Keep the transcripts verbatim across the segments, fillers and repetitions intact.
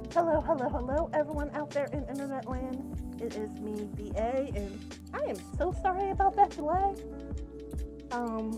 Hello, hello, hello, everyone out there in internet land. It is me, B A, and I am so sorry about that delay. Um,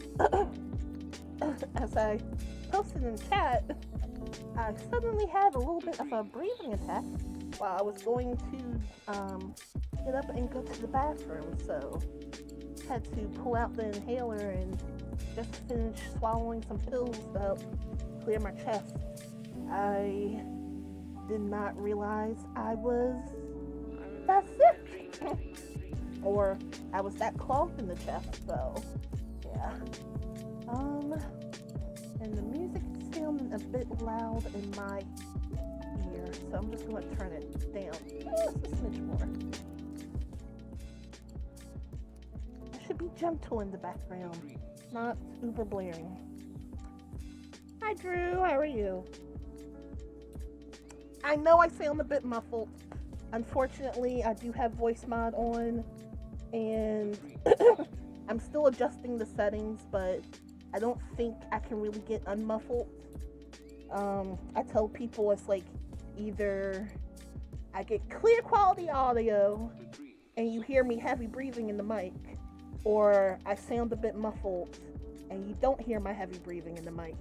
as I posted in chat, I suddenly had a little bit of a breathing attack while I was going to um, get up and go to the bathroom. So had to pull out the inhaler and just finish swallowing some pills to help clear my chest. I did not realize I was that sick or I was that clogged in the chest. So yeah. Um, and the music is sounding a bit loud in my ear, so I'm just gonna turn it down just a smidge more. It should be gentle in the background, not uber blaring. Hi Drew, how are you? I know I sound a bit muffled. Unfortunately, I do have voice mod on, and I'm still adjusting the settings, but I don't think I can really get unmuffled. Um, I tell people it's like either I get clear quality audio and you hear me heavy breathing in the mic, or I sound a bit muffled and you don't hear my heavy breathing in the mic.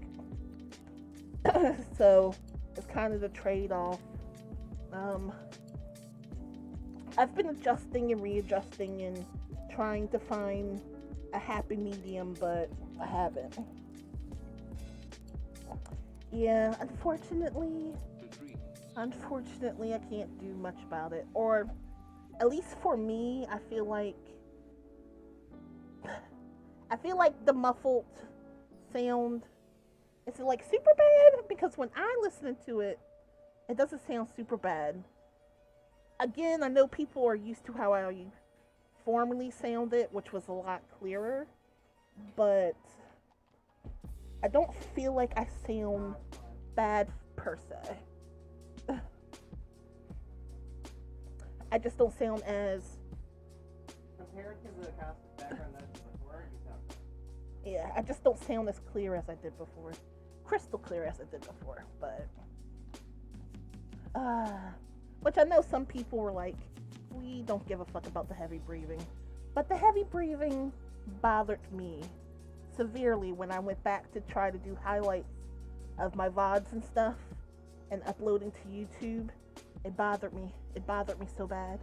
So it's kind of the trade-off. Um, I've been adjusting and readjusting and trying to find a happy medium, but I haven't. Yeah, unfortunately, unfortunately, I can't do much about it. Or at least for me, I feel like I feel like the muffled sound is it like super bad? Because when I listen to it, it doesn't sound super bad. Again, I know people are used to how I formerly sounded, which was a lot clearer, but I don't feel like I sound bad per se. I just don't sound as compared to the acoustic background that's before, you sound good. Yeah, I just don't sound as clear as I did before. Crystal clear as I did before, but uh which I know some people were like, we don't give a fuck about the heavy breathing. But the heavy breathing bothered me severely when I went back to try to do highlights of my V O Ds and stuff and uploading to YouTube. It bothered me. It bothered me so bad.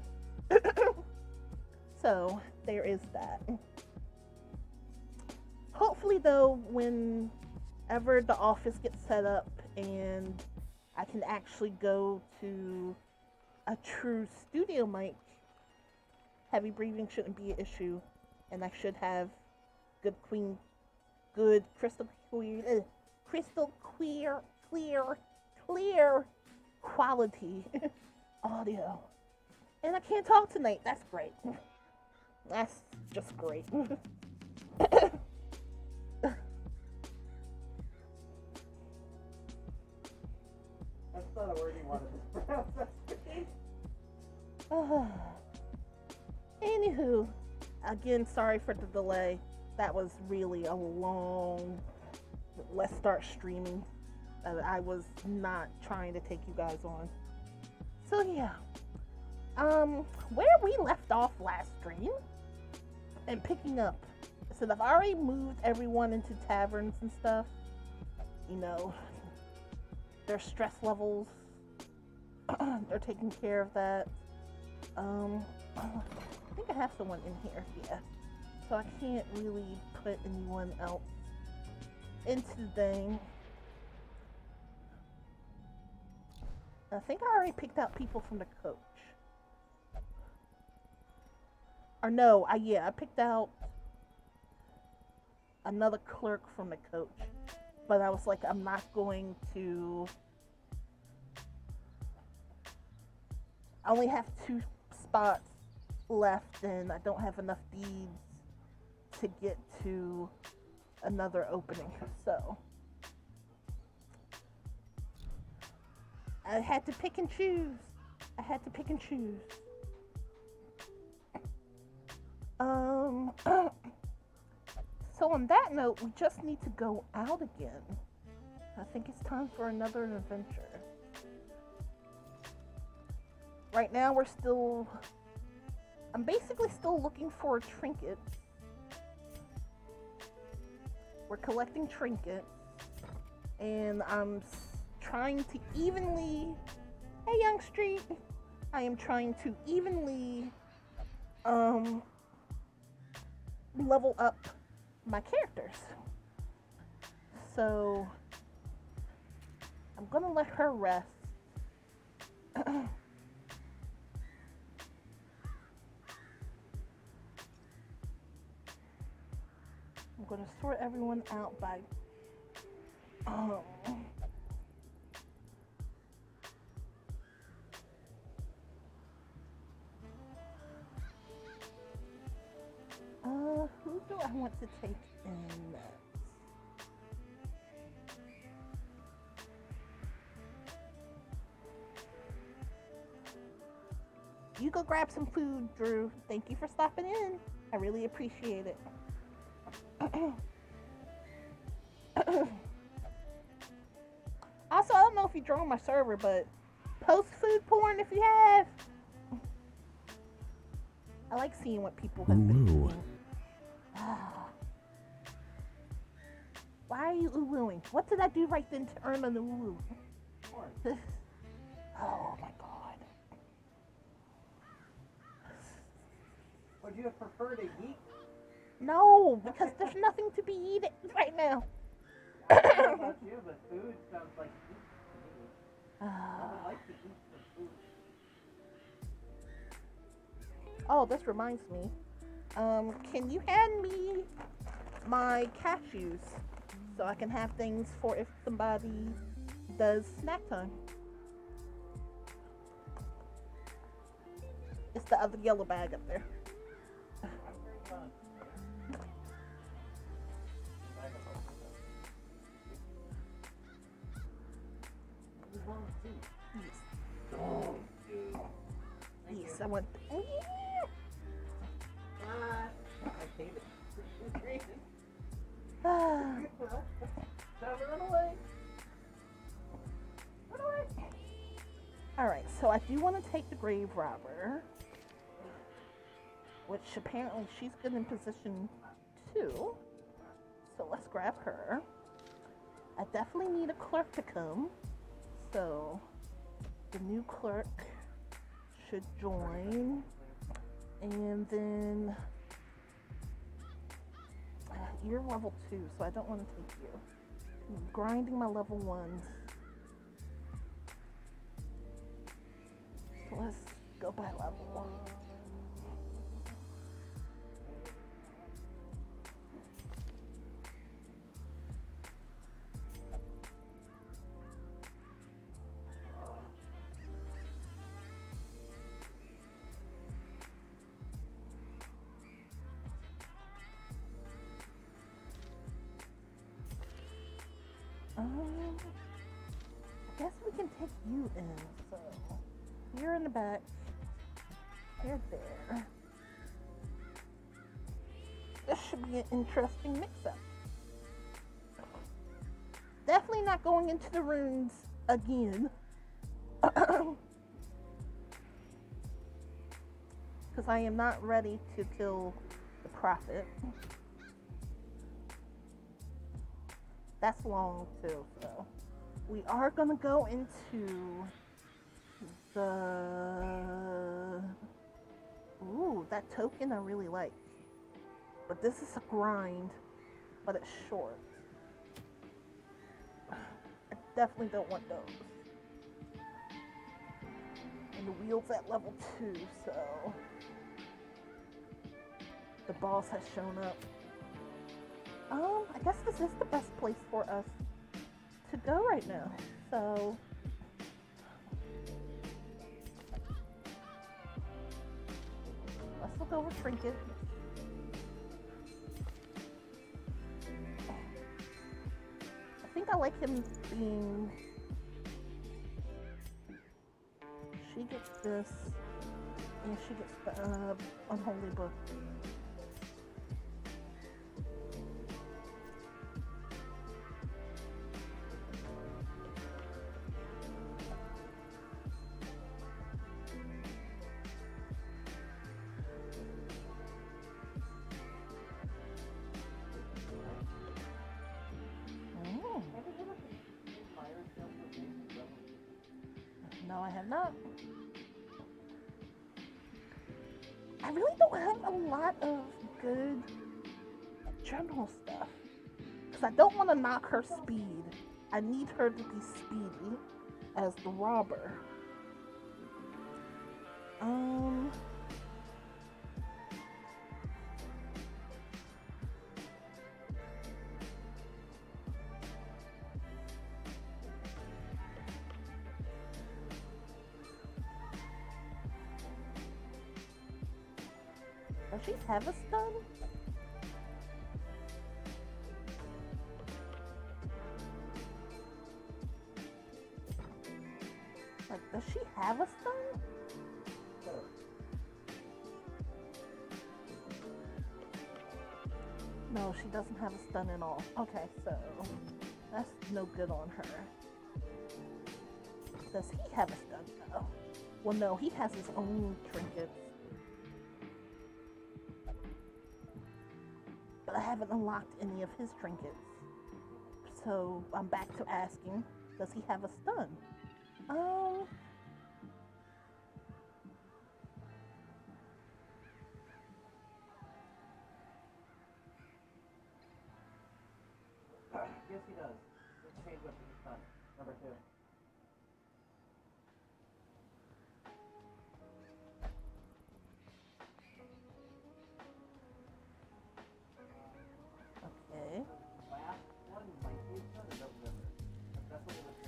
So, there is that. Hopefully, though, whenever the office gets set up and I can actually go to a true studio mic, heavy breathing shouldn't be an issue, and I should have good queen, good crystal clear, uh, crystal clear, clear, clear quality audio. And I can't talk tonight. That's great. That's just great. That's not a word you wanted to pronounce. uh, anywho, again, sorry for the delay. That was really a long let's start streaming. Uh, I was not trying to take you guys on. So yeah. Um, where we left off last stream and picking up. So I've already moved everyone into taverns and stuff. You know, their stress levels. They're taking care of that. Um, I think I have someone in here, yeah. So I can't really put anyone else into the thing. I think I already picked out people from the coach. Or no, I yeah, I picked out another clerk from the coach. But I was like, I'm not going to... I only have two spots left and I don't have enough deeds to get to another opening. So I had to pick and choose. I had to pick and choose. Um, so on that note, we just need to go out again. I think it's time for another adventure. right now we're still, I'm basically still looking for a trinket. We're collecting trinkets, and I'm trying to evenly, hey Young Street, I am trying to evenly um, level up my characters. So I'm gonna let her rest. I'm gonna sort everyone out by um, uh, who do I want to take in next? You go grab some food, Drew. Thank you for stopping in. I really appreciate it. Also, I don't know if you joined my server, but post food porn if you have. I like seeing what people have been eating. Why are you ooh-wooing? What did I do right then to earn an ooh-woo? Oh my god. Would you prefer to eat? No, because there's nothing to be eaten right now. I don't know about you, but food sounds like eat to me. I would like to eat some food. Oh, this reminds me. Um, can you hand me my cashews so I can have things for if somebody does snack time? It's the other yellow bag up there. Yes. Yes, I want. Oh, yeah. I hate it. Ah. Run away. Run away. Alright, so I do want to take the grave robber, which apparently she's good in position too. So let's grab her. I definitely need a clerk to come. So the new clerk should join. And then uh, you're level two, so I don't want to take you. I'm grinding my level ones. So let's go by level one. Um, I guess we can take you in, so you're in the back, you're there. This should be an interesting mix-up. Definitely not going into the runes again. Because I am not ready to kill the prophet. That's long too, so we are gonna go into the, ooh, that token I really like, but this is a grind, but it's short. I definitely don't want those. And the wheel's at level two, so the boss has shown up. Um, I guess this is the best place for us to go right now. So, let's look over Trinket. I think I like him being, she gets this, and she gets the uh, Unholy Book. No, I have not. I really don't have a lot of good general stuff. Because I don't want to knock her speed. I need her to be speedy as the robber. Um... Does she have a stun? Like, does she have a stun? No, she doesn't have a stun at all. Okay, so that's no good on her. Does he have a stun though? Well, no, he has his own trinkets. But I haven't unlocked any of his trinkets. So I'm back to asking, does he have a stun? Um... Yes, he does. Let's change what he's done. Number two. Okay. Last one might be done, I don't remember. That's what it was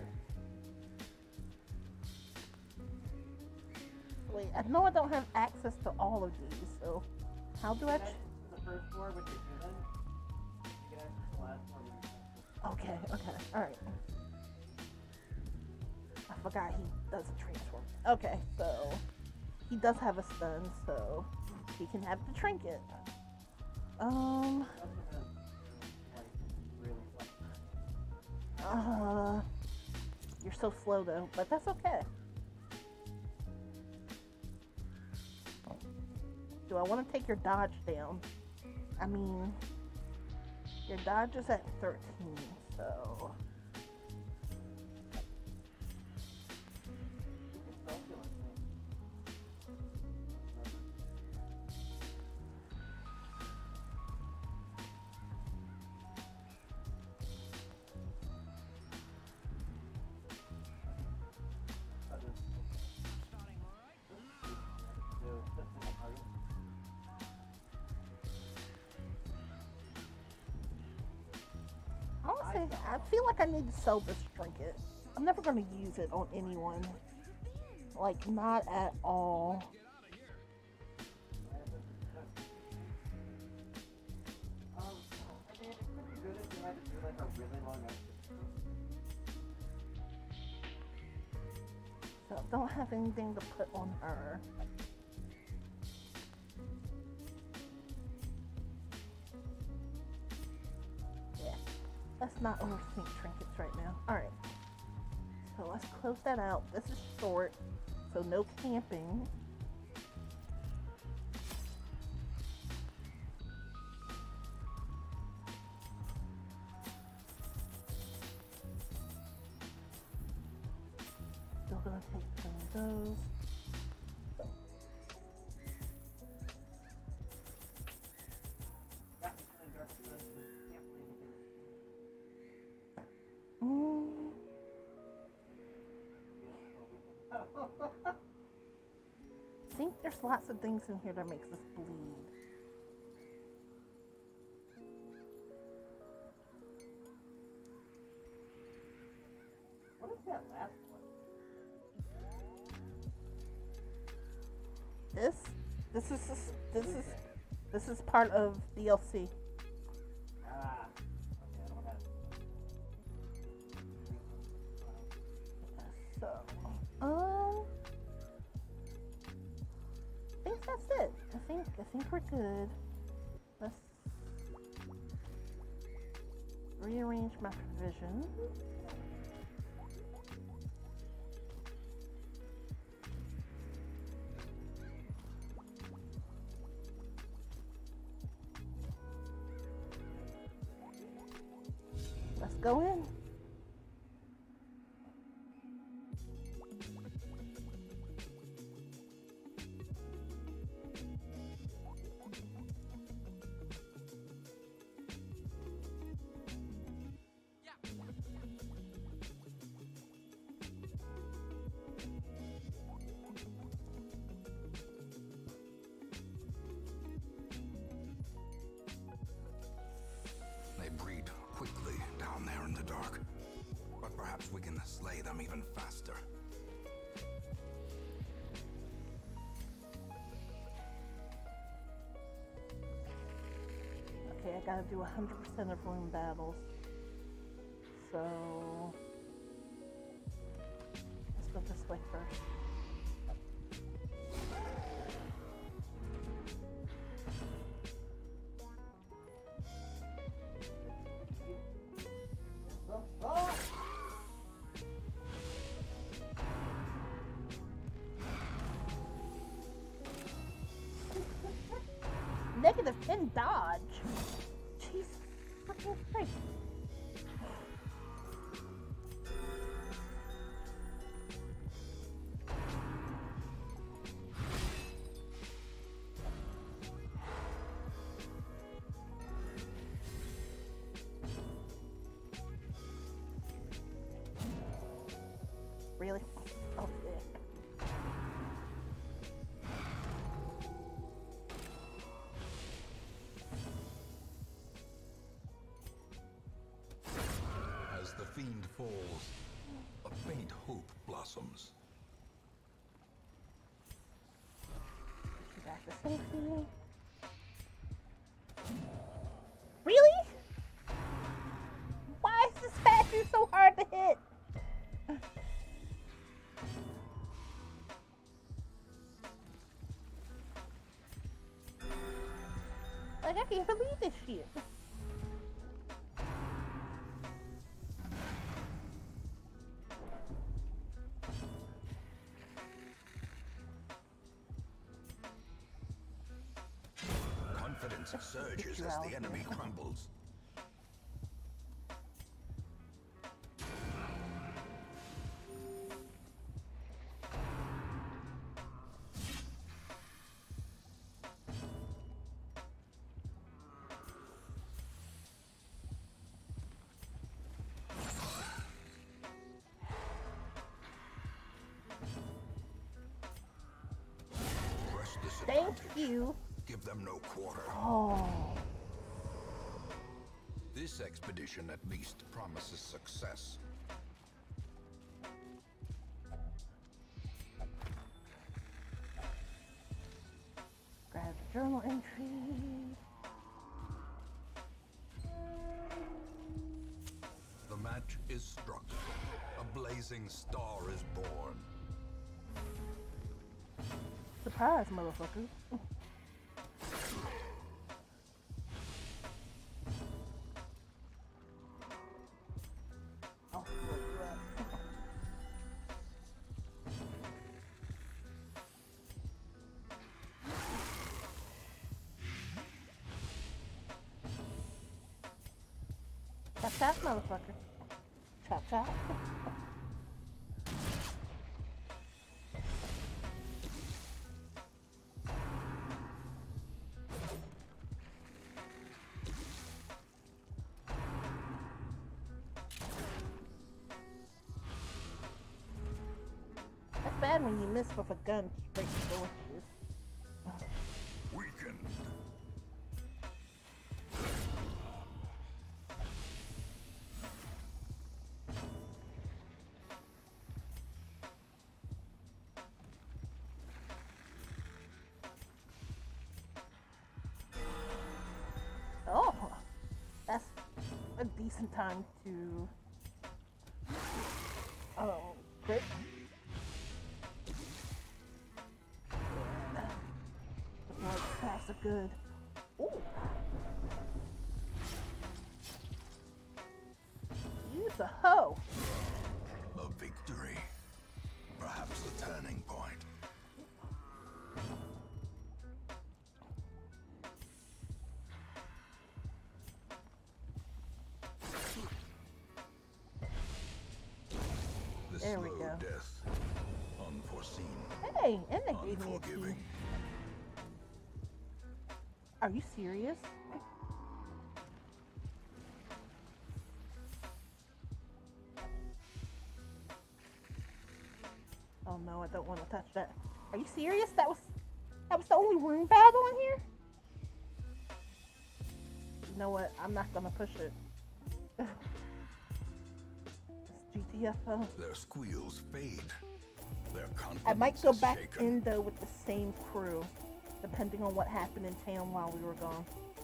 here. Wait, I know I don't have access to all of these, so how do I... Ch the first floor, which is given. You get access to the last floor, which is Okay, okay, alright. I forgot he doesn't transform. Okay, so he does have a stun, so he can have the trinket. Um... Uh... You're so slow though, but that's okay. Do I want to take your dodge down? I mean... Your dodge is at thirteen, so... Honestly, I feel like I need to sell this trinket. I'm never going to use it on anyone. Like, not at all. Um, I mean, it could be good if you had to do like a really long exit. So, don't have anything to put on her. Yeah, let's not overthink trinkets right now. Alright, so let's close that out. This is short, so no camping. Still gonna take some of those. Mm. I think there's lots of things in here that makes us bleed. What is that last one? This, this is this is this is part of D L C. Ah, okay, I don't have it. So, um, I think that's it. I think I think we're good. Let's rearrange my provision. Let's go in. Perhaps we can slay them even faster. Okay, I gotta do one hundred percent of room battles. So, let's go this way first. Negative ten dodge. Jeez, fucking Christ. Really? Oh, yeah. As the fiend falls, a faint hope blossoms. She's back to safety. Really? Why is this statue so hard to hit? Like, I can't believe this shit. Confidence surges as the enemy crumbles. Thank you. Give them no quarter. Oh. This expedition at least promises success. Grab the journal entry. The match is struck. A blazing star is born. Surprise, motherfucker. Oh, chop chop, motherfucker. Chop chop. That's bad when you miss with a gun straight to the Weakened. Oh, that's a decent time to oh crit. The more attacks are good. Ooh. Use a hoe. A victory. Perhaps the turning point. The There we slow go. death. Unforeseen. Hey, and they gave me a key. Unforgiving. Are you serious? Oh no, I don't want to touch that. Are you serious? That was that was the only room battle in here? You know what? I'm not gonna push it. It's G T F O. Their squeals fade. Their confidence I might go is back shaken. in though with the same crew, depending on what happened in town while we were gone.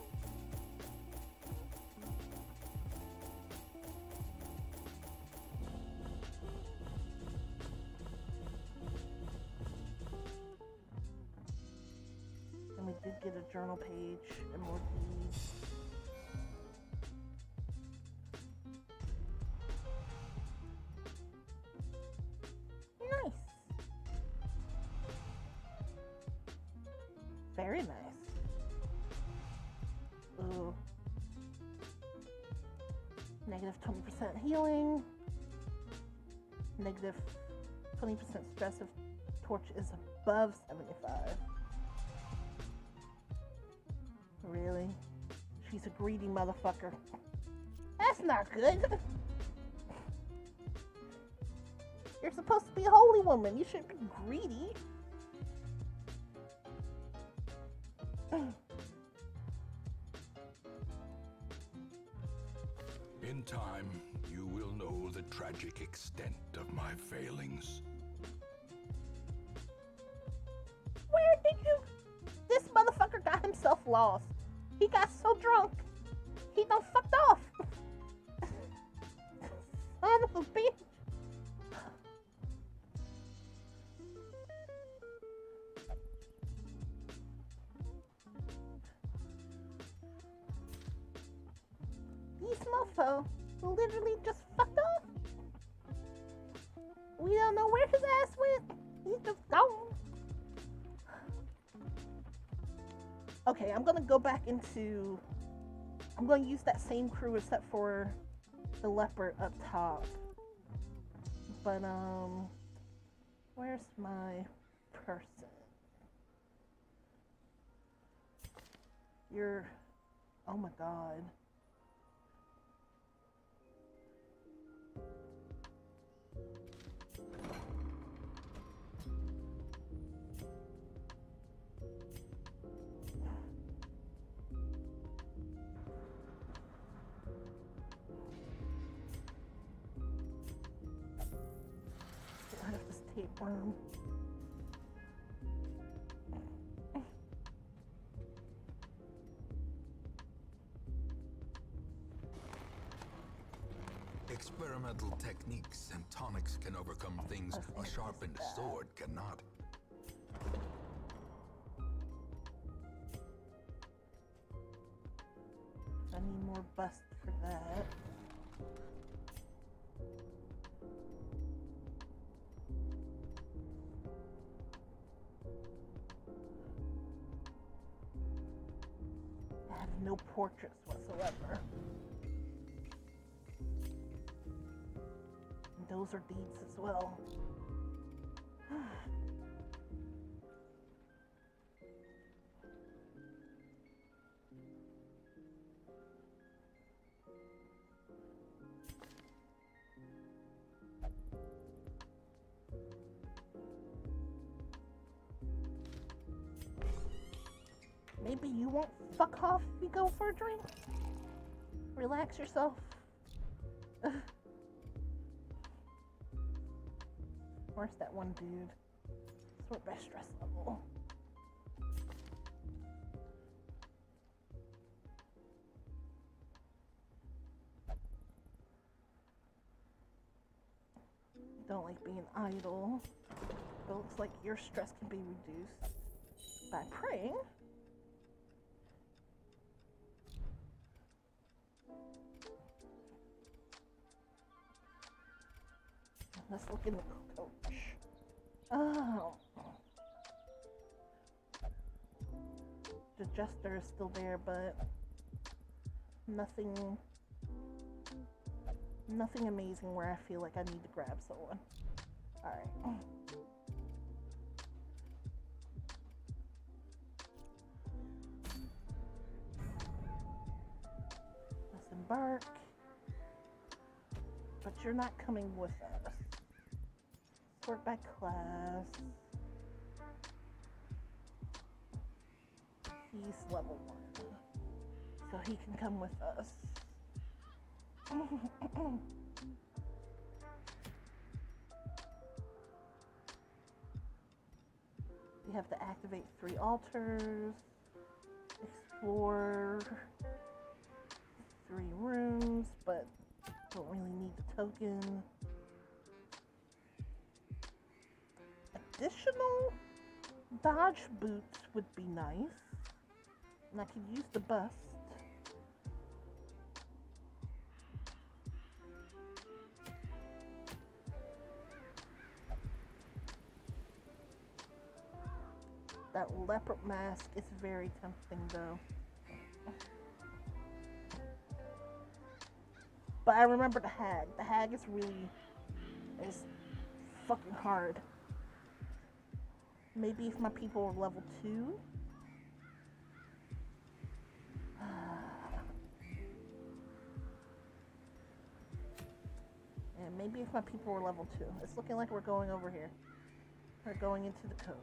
And we did get a journal page and more keys. Nice. Very nice. Ooh. Negative twenty percent healing. Negative twenty percent stress if torch is above seventy-five. Really? She's a greedy motherfucker. That's not good. You're supposed to be a holy woman. You shouldn't be greedy. In time, you will know the tragic extent of my failings. Where did you... This motherfucker got himself lost. He got so drunk. He done fucked off. Son of a bitch. These mofo literally just fucked off. We don't know where his ass went. He's just gone. Okay, I'm gonna go back into... I'm gonna use that same crew except for the leopard up top. But, um... where's my person? You're... Oh my god. I have this tapeworm. Experimental techniques and tonics can overcome things a sharpened sword cannot. I need more bust for that. I have no portraits whatsoever. And those are deeds as well. Maybe you won't fuck off if you go for a drink? Relax yourself. Where's that one dude? Sort by stress level. Don't like being idle. But it looks like your stress can be reduced by praying. Let's look in the coach. Oh. The jester is still there, but nothing nothing amazing where I feel like I need to grab someone. Alright. Let's embark. But you're not coming with us. Sort by class. He's level one. So he can come with us. have to activate three altars, explore three rooms, but don't really need the token. Additional dodge boots would be nice. And I could use the bust. That leopard mask is very tempting though. But I remember the hag. The hag is really is fucking hard. Maybe if my people are level two. And maybe if my people were level two. It's looking like we're going over here. We're going into the cove.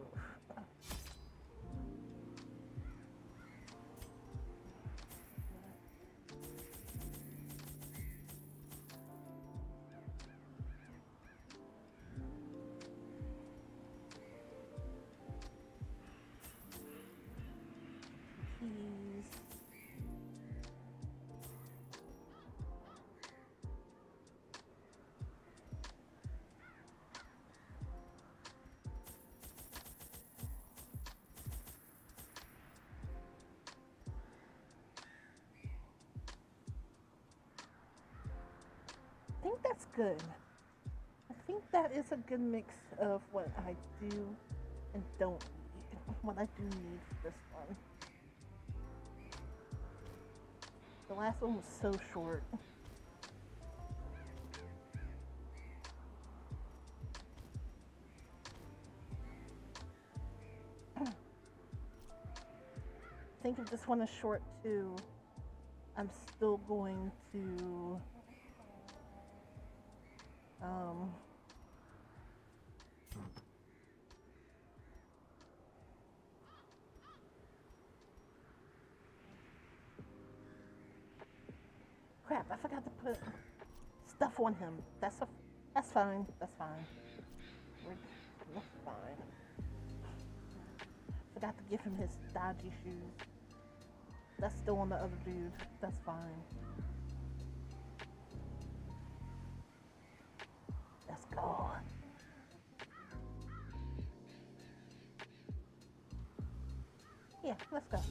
I think that's good. I think that is a good mix of what I do and don't need. What I do need for this one. The last one was so short. I think if this one is short too, I'm still going to Um, crap, I forgot to put stuff on him. That's a, that's fine, that's fine. We're, that's fine. Forgot to give him his dodgy shoes. That's still on the other dude. That's fine. Let's go. Yeah, let's go.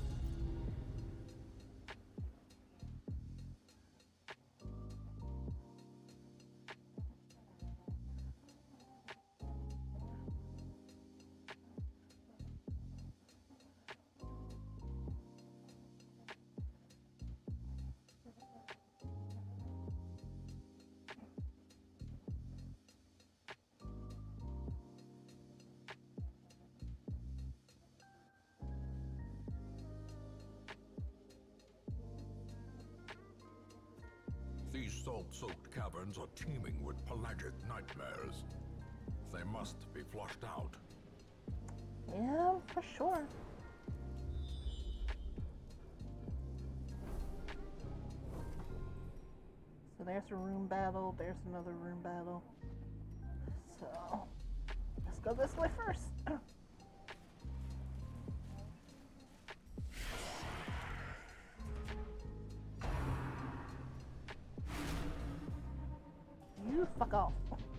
These salt-soaked caverns are teeming with pelagic nightmares. They must be flushed out. Yeah, for sure. So there's a room battle, there's another room battle. So, let's go this way first. You fuck off.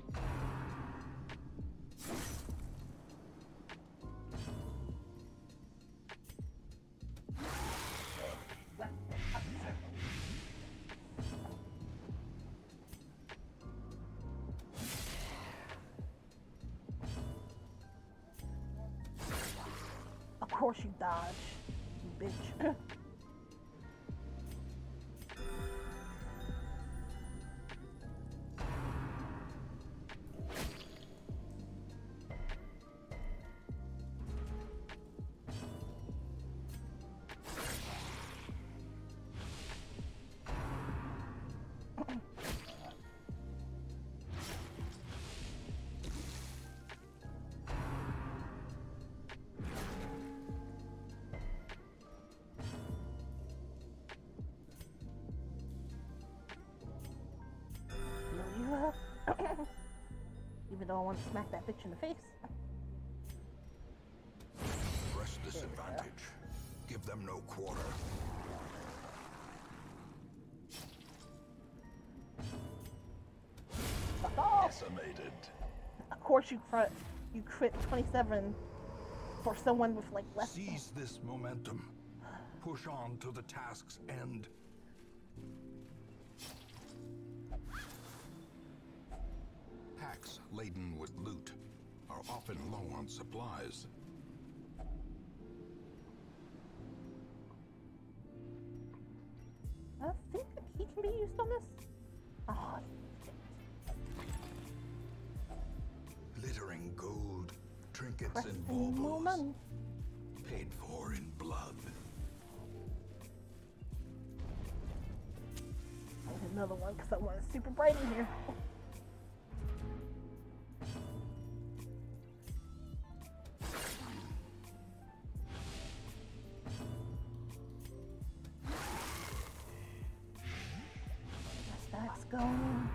Of course you dodge, you bitch. Even though I want to smack that bitch in the face. quarter. Fuck off. Decimated. Of course you crit, you crit twenty-seven for someone with like less. Seize this momentum. Push on to the task's end. Packs laden with loot are often low on supplies. I think the key can be used on this. Oh, Glittering gold, trinkets press and any more baubles, money. paid for in blood. I need another one because I want it super bright in here. Stack's going.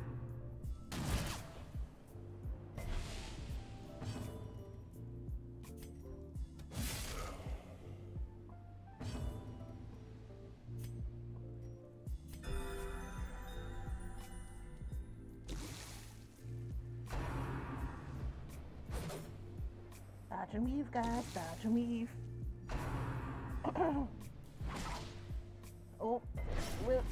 Dodge and weave, guys. Dodge and weave. Oh, whip.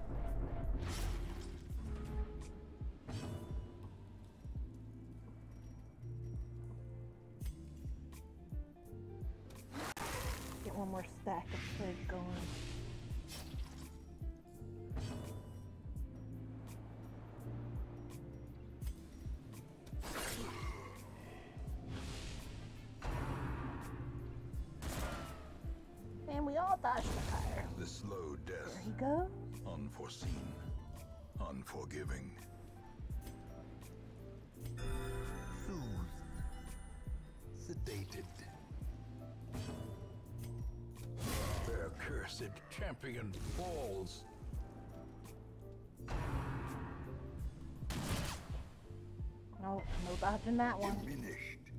Get one more stack of food going. And we all dodged the fire. The slow There death, he goes. unforeseen, unforgiving. Soothed, sedated. Their cursed champion falls. No, no dodging that one. Diminished.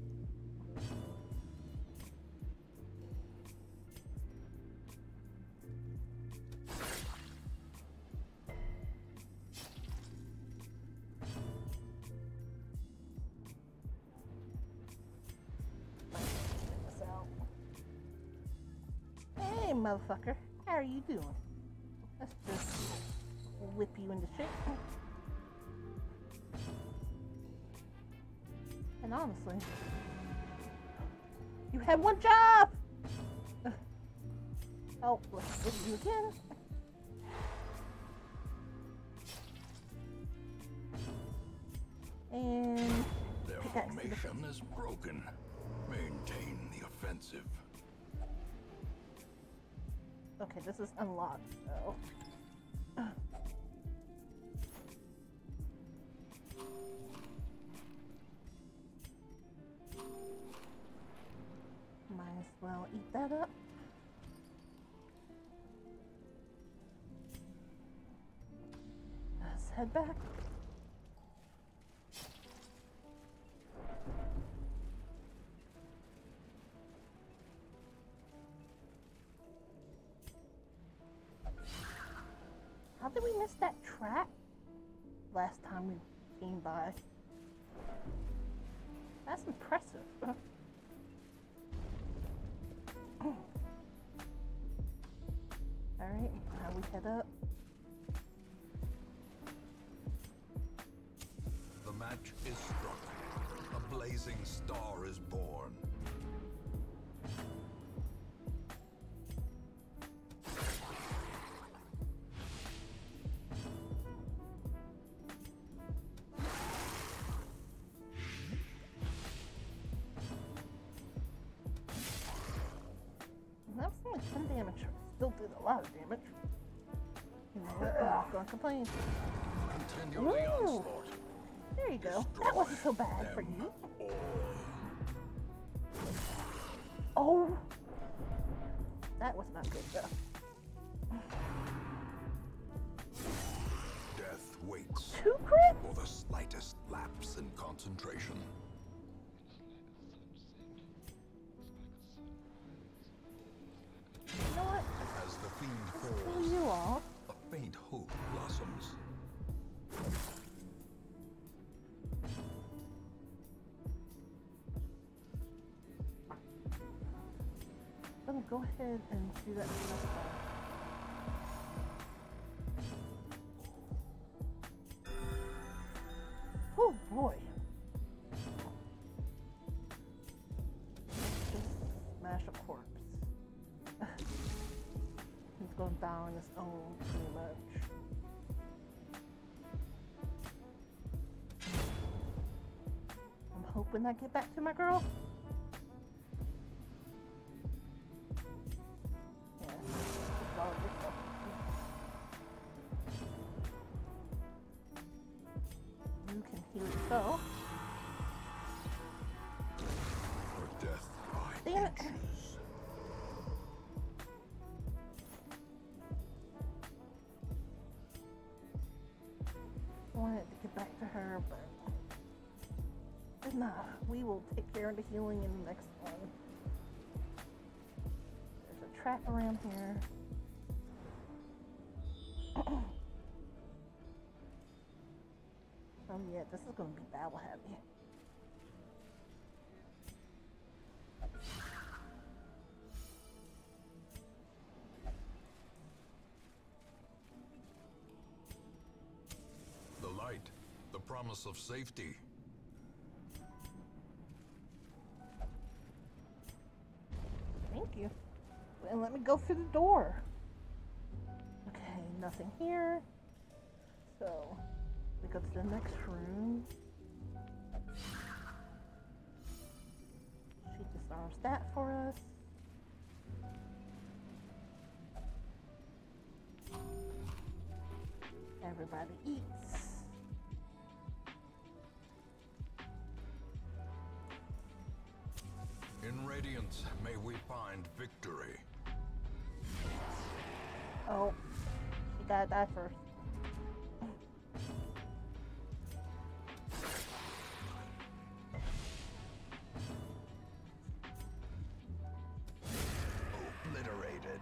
Check this out. Hey, motherfucker. How are you doing? Let's just whip you into shape. And honestly, you had one job! Oh, let's whip you again. And Their pickaxe to the formation is broken. Maintain the offensive. okay, this is unlocked though. Might as well eat that up. Let's head back. How did we miss that trap last time we came by? That's impressive. Alright, now we head up. The match is struck. A blazing star is born. That was only ten damage. Still did a lot of damage. You know what? I'm not gonna complain. Continue the Ooh. onslaught. There you go. That wasn't so bad for you. Oh! That was not good though. Death waits Two crit? for the slightest lapse in concentration. You know what? go ahead and do that next time. Oh boy. Just smash a corpse. He's going down on his own pretty much. I'm hoping I get back to my girl. Yeah, it's all good stuff. You can heal yourself. For death by Damn it. inches. I wanted to get back to her, but nah, we will take care of the healing in the next one. There's a trap around here. Oh yeah, this is gonna be battle heavy. The light, the promise of safety. Thank you. And let me go through the door. Okay, nothing here. So, we go to the next room. She disarms that for us. Everybody eats. In Radiance, may we find victory. Oh, she gotta die first. Obliterated.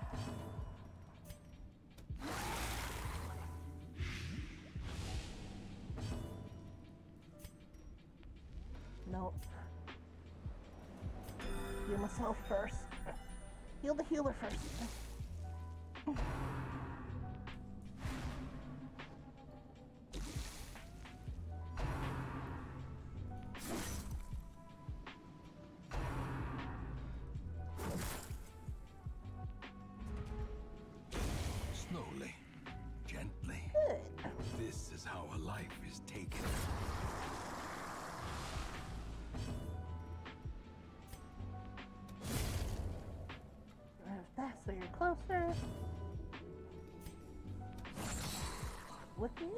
Nope. Heal myself first. Heal the healer first. Slowly, gently. Good. This is how a life is taken. There's that, so you're closer. With you.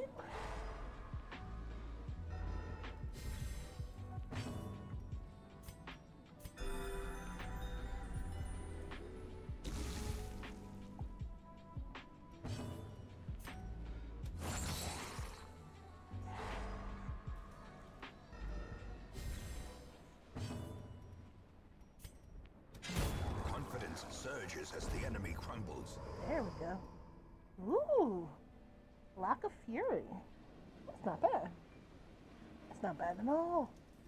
Confidence surges as the enemy crumbles. There we go. Ooh. Lock of Fury. That's not bad. That's not bad at all.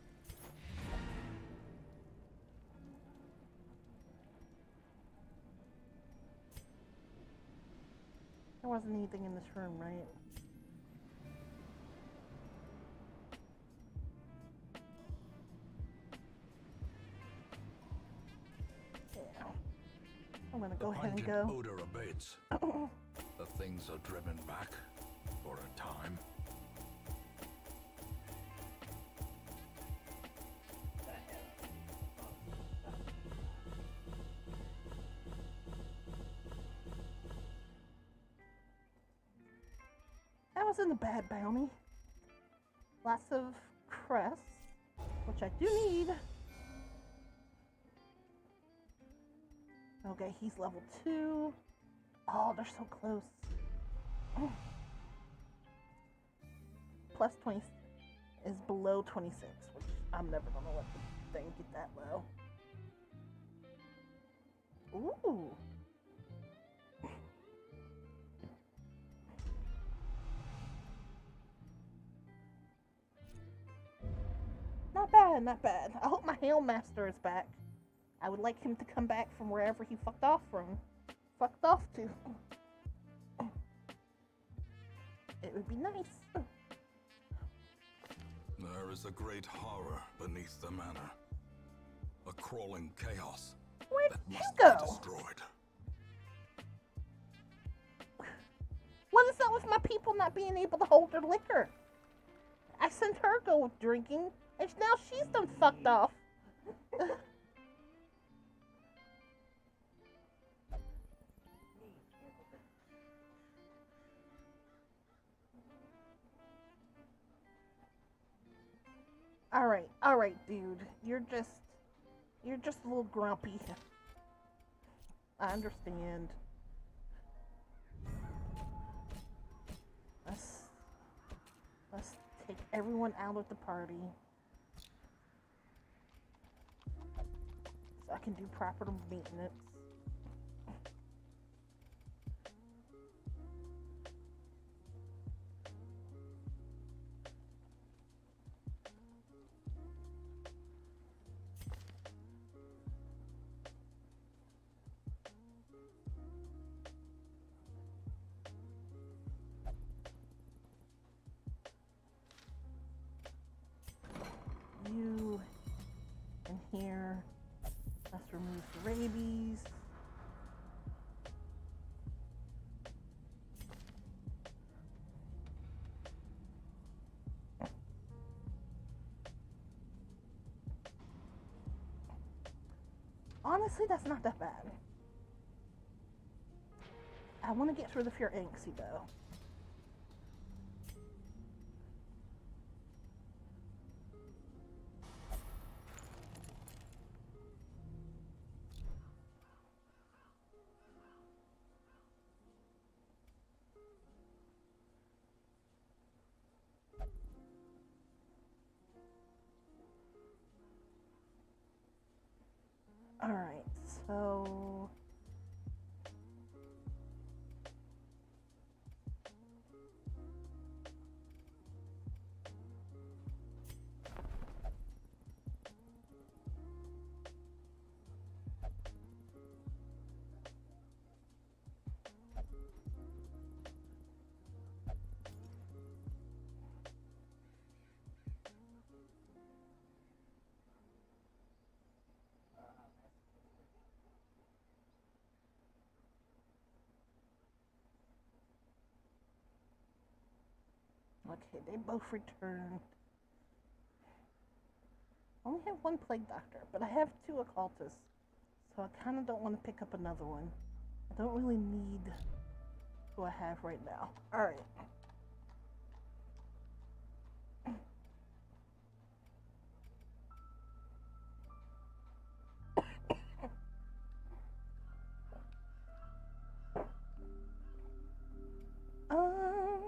There wasn't anything in this room, right? Yeah. I'm gonna go the ahead and pungent go. odor abates. The things are driven back for a time. That wasn't a bad bounty. Lots of crests, which I do need. Okay, he's level two. Oh, they're so close. Oh. Plus twenty is below twenty-six, which I'm never gonna let the thing get that low. Ooh. Not bad, not bad. I hope my Hail Master is back. I would like him to come back from wherever he fucked off from. Fucked off to. It would be nice. There is a great horror beneath the manor. A crawling chaos Where'd that you must go? be destroyed. What is up with my people not being able to hold their liquor? I sent her go drinking, and now she's done fucked off. Alright, alright, dude. You're just... You're just a little grumpy. I understand. Let's... Let's take everyone out of the party. So I can do proper maintenance. You in here. Let's remove the rabies. Honestly, that's not that bad. I want to get rid of your Anxie though. Alright, so... Okay, they both returned. I only have one plague doctor, but I have two occultists, so I kind of don't want to pick up another one. I don't really need who I have right now. Alright. um...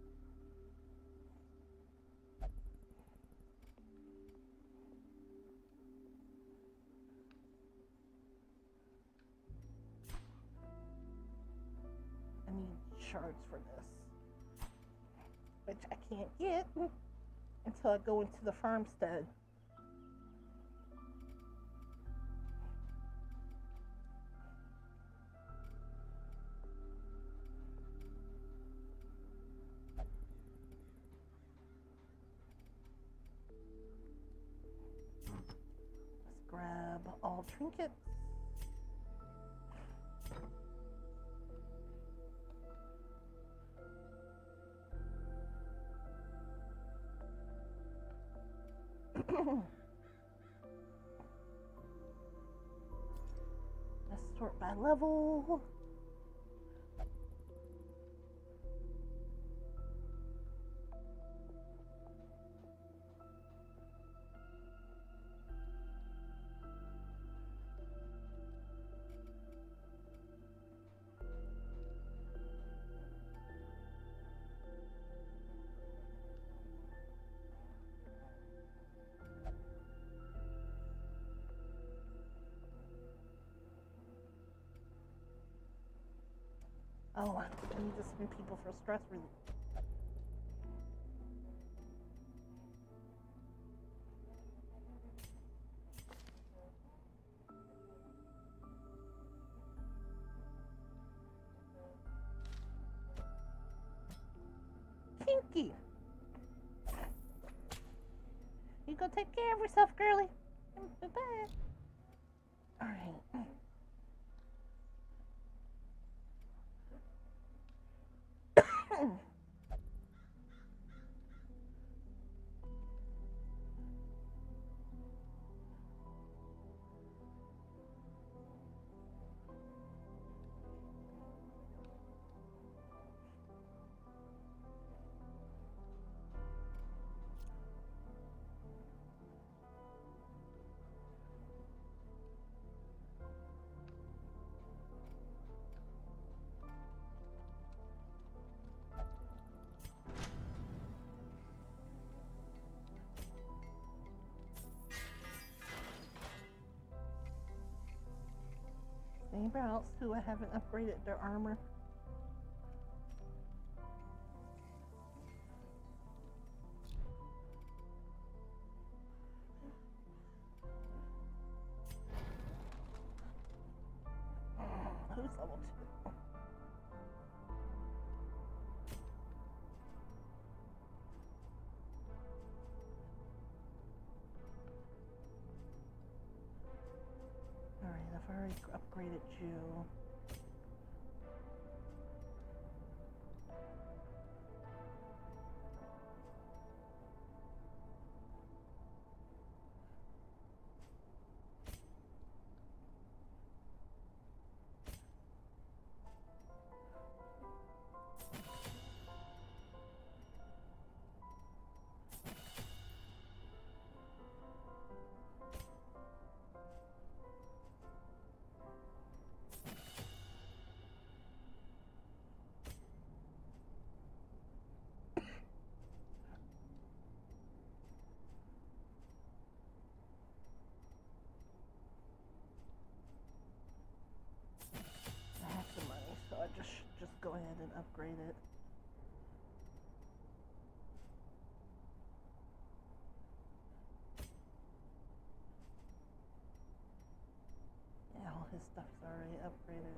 I need shards for this, which I can't get until I go into the farmstead. Let's grab all trinkets. Let's sort by level. Oh, I need to send people for stress relief. go take care of yourself, girly. Bye-bye. Alright. Anybody else who I haven't upgraded their armor? Who's level two? Alright, I've already upgraded you. I just just go ahead and upgrade it. Yeah, all his stuff's already upgraded.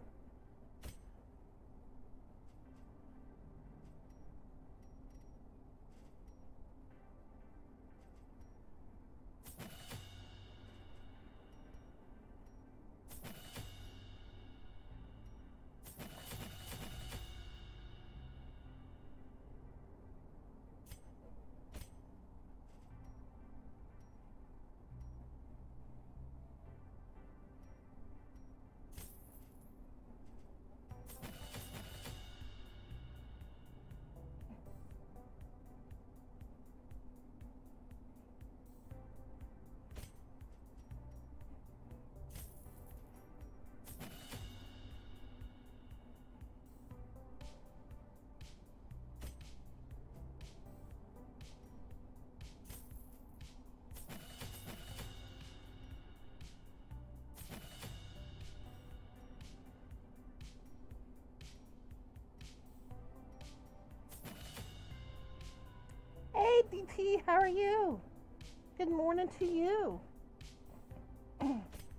Hey D T, how are you? Good morning to you. Okay,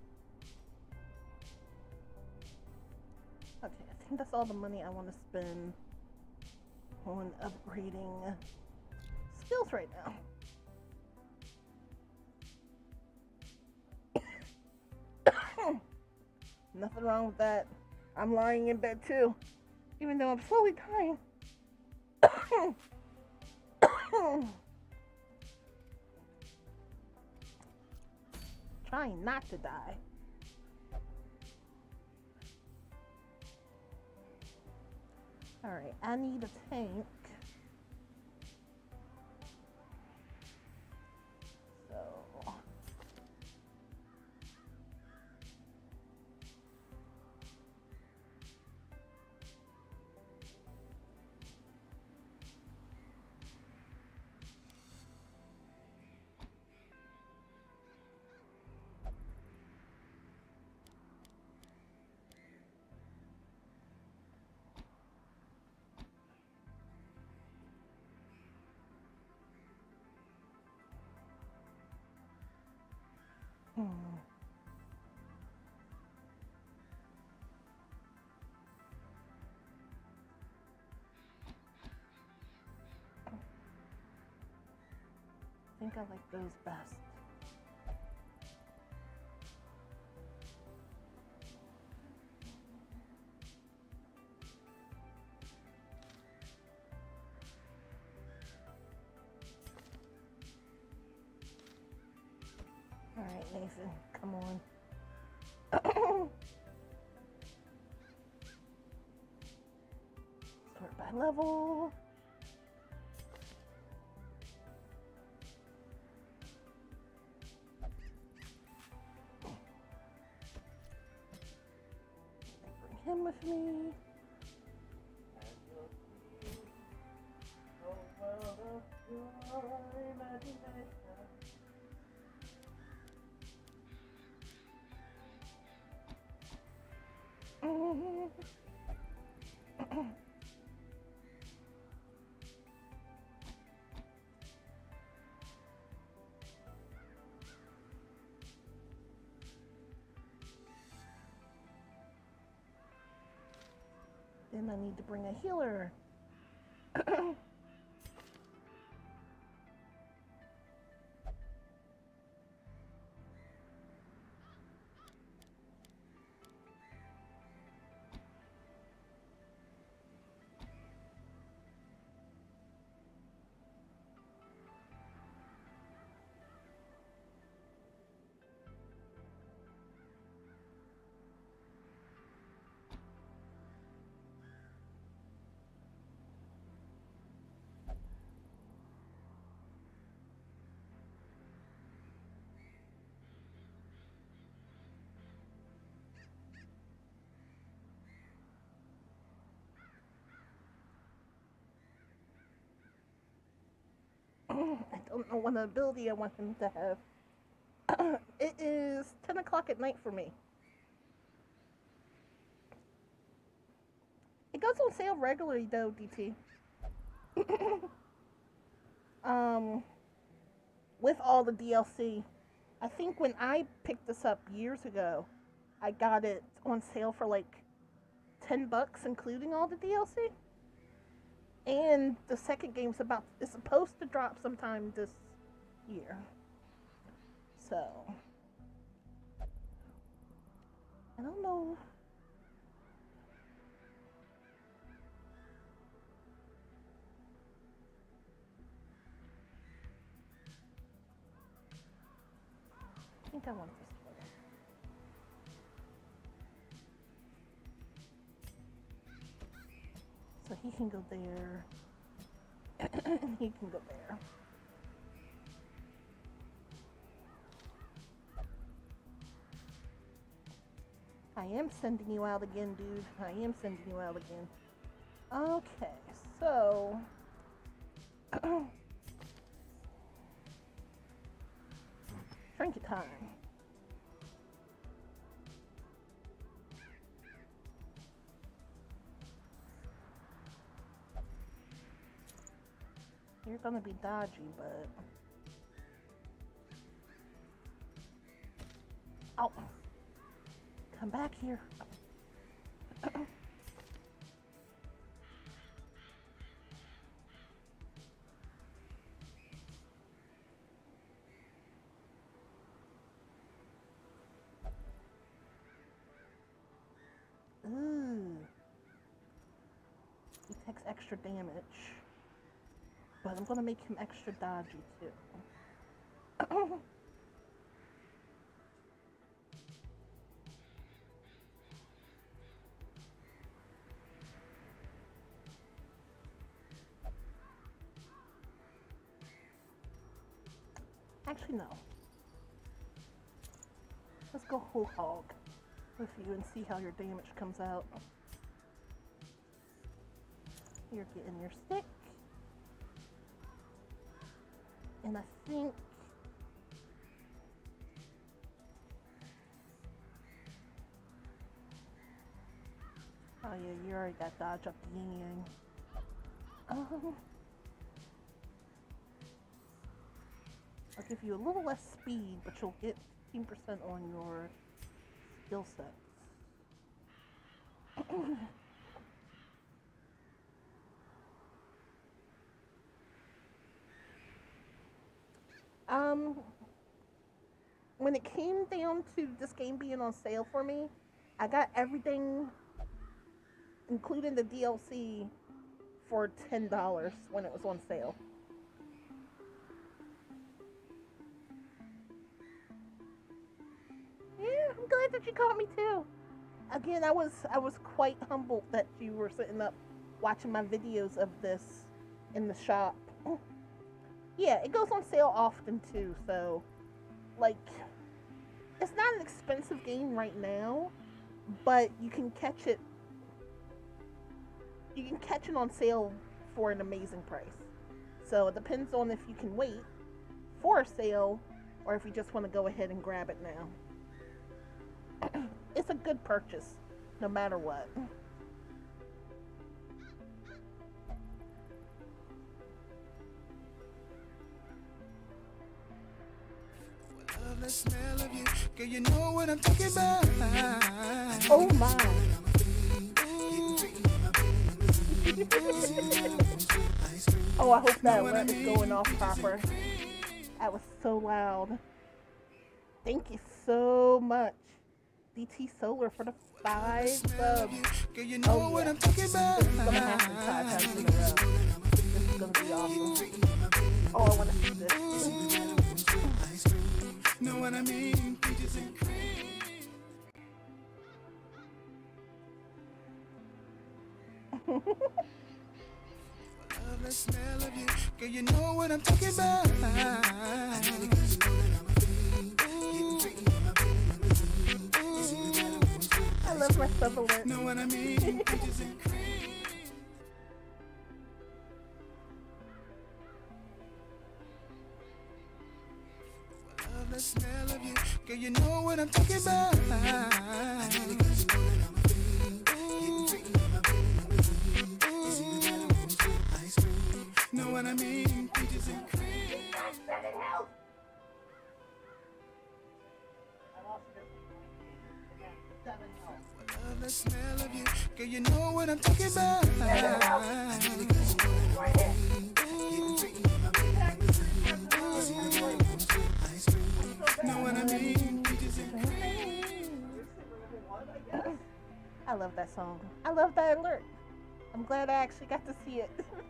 I think that's all the money I want to spend on upgrading skills right now. Nothing wrong with that. I'm lying in bed too, even though I'm slowly dying. Trying not to die. Alright, I need a tank. So Hmm. I think think I like those best. Alright, Nathan, come on. Sort by level. Bring him with me. Then I need to bring a healer. I don't know what ability I want him to have. It is ten o'clock at night for me. It goes on sale regularly though, D T. um, with all the D L C. I think when I picked this up years ago, I got it on sale for like ten bucks, including all the D L C. And the second game's about is supposed to drop sometime this year. So I don't know. I think I want this one. So he can go there. And he can go there. I am sending you out again, dude. I am sending you out again. Okay, so... Trinket time. You're gonna be dodgy, but... Oh! Come back here. Ooh. He takes extra damage. But I'm gonna make him extra dodgy too. Actually, no. Let's go whole hog with you and see how your damage comes out. You're getting your stick. And I think... Oh yeah, you already got dodge up the yin yang. Um... I'll give you a little less speed, but you'll get fifteen percent on your skill sets. Um, when it came down to this game being on sale for me, I got everything, including the D L C, for ten dollars when it was on sale. Yeah, I'm glad that you caught me too. Again, I was I was quite humbled that you were sitting up watching my videos of this in the shop. Yeah, it goes on sale often too, so like it's not an expensive game right now, but you can catch it you can catch it on sale for an amazing price. So it depends on if you can wait for a sale or if you just want to go ahead and grab it now. It's a good purchase, no matter what. Love the smell of you, girl, you know what I'm talking about. Oh my. Oh, I hope that alert is going off proper. That was so loud. Thank you so much, D T Solar, for the five subs. Oh yeah, this is gonna happen five times in a row. This is gonna be awesome. Oh, I wanna see this. Know what I mean? Peaches and cream. Love the smell of you, girl, you know what I'm talking about. I love my sub alert. Know what I mean? Peaches and cream. Love the smell of you, girl, you know what I'm talking about. Know what I mean? Peaches and cream. Love the smell of you, girl, you know what I'm talking about. Know what I mean? Peaches and cream. I love that song. I love that alert. I'm glad I actually got to see it.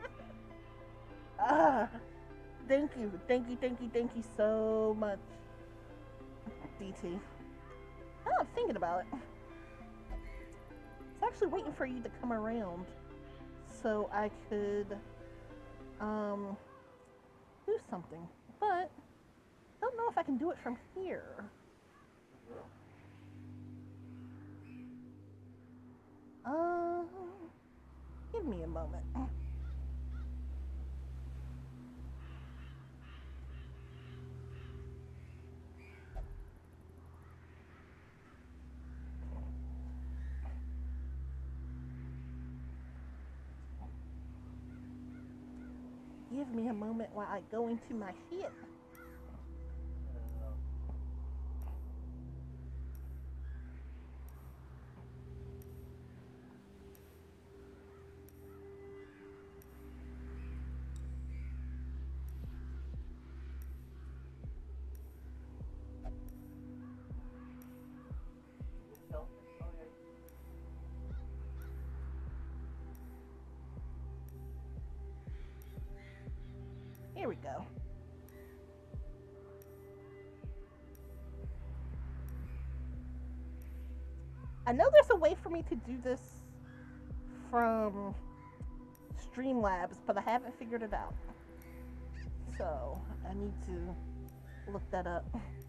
Ah, thank you, thank you, thank you, thank you so much, D T. Oh, I'm thinking about it. It's actually waiting for you to come around so I could um do something, but I don't know if I can do it from here. Um, give me a moment. Give me a moment while I go into my shit. Here we go. I know there's a way for me to do this from Streamlabs, but I haven't figured it out. So I need to look that up.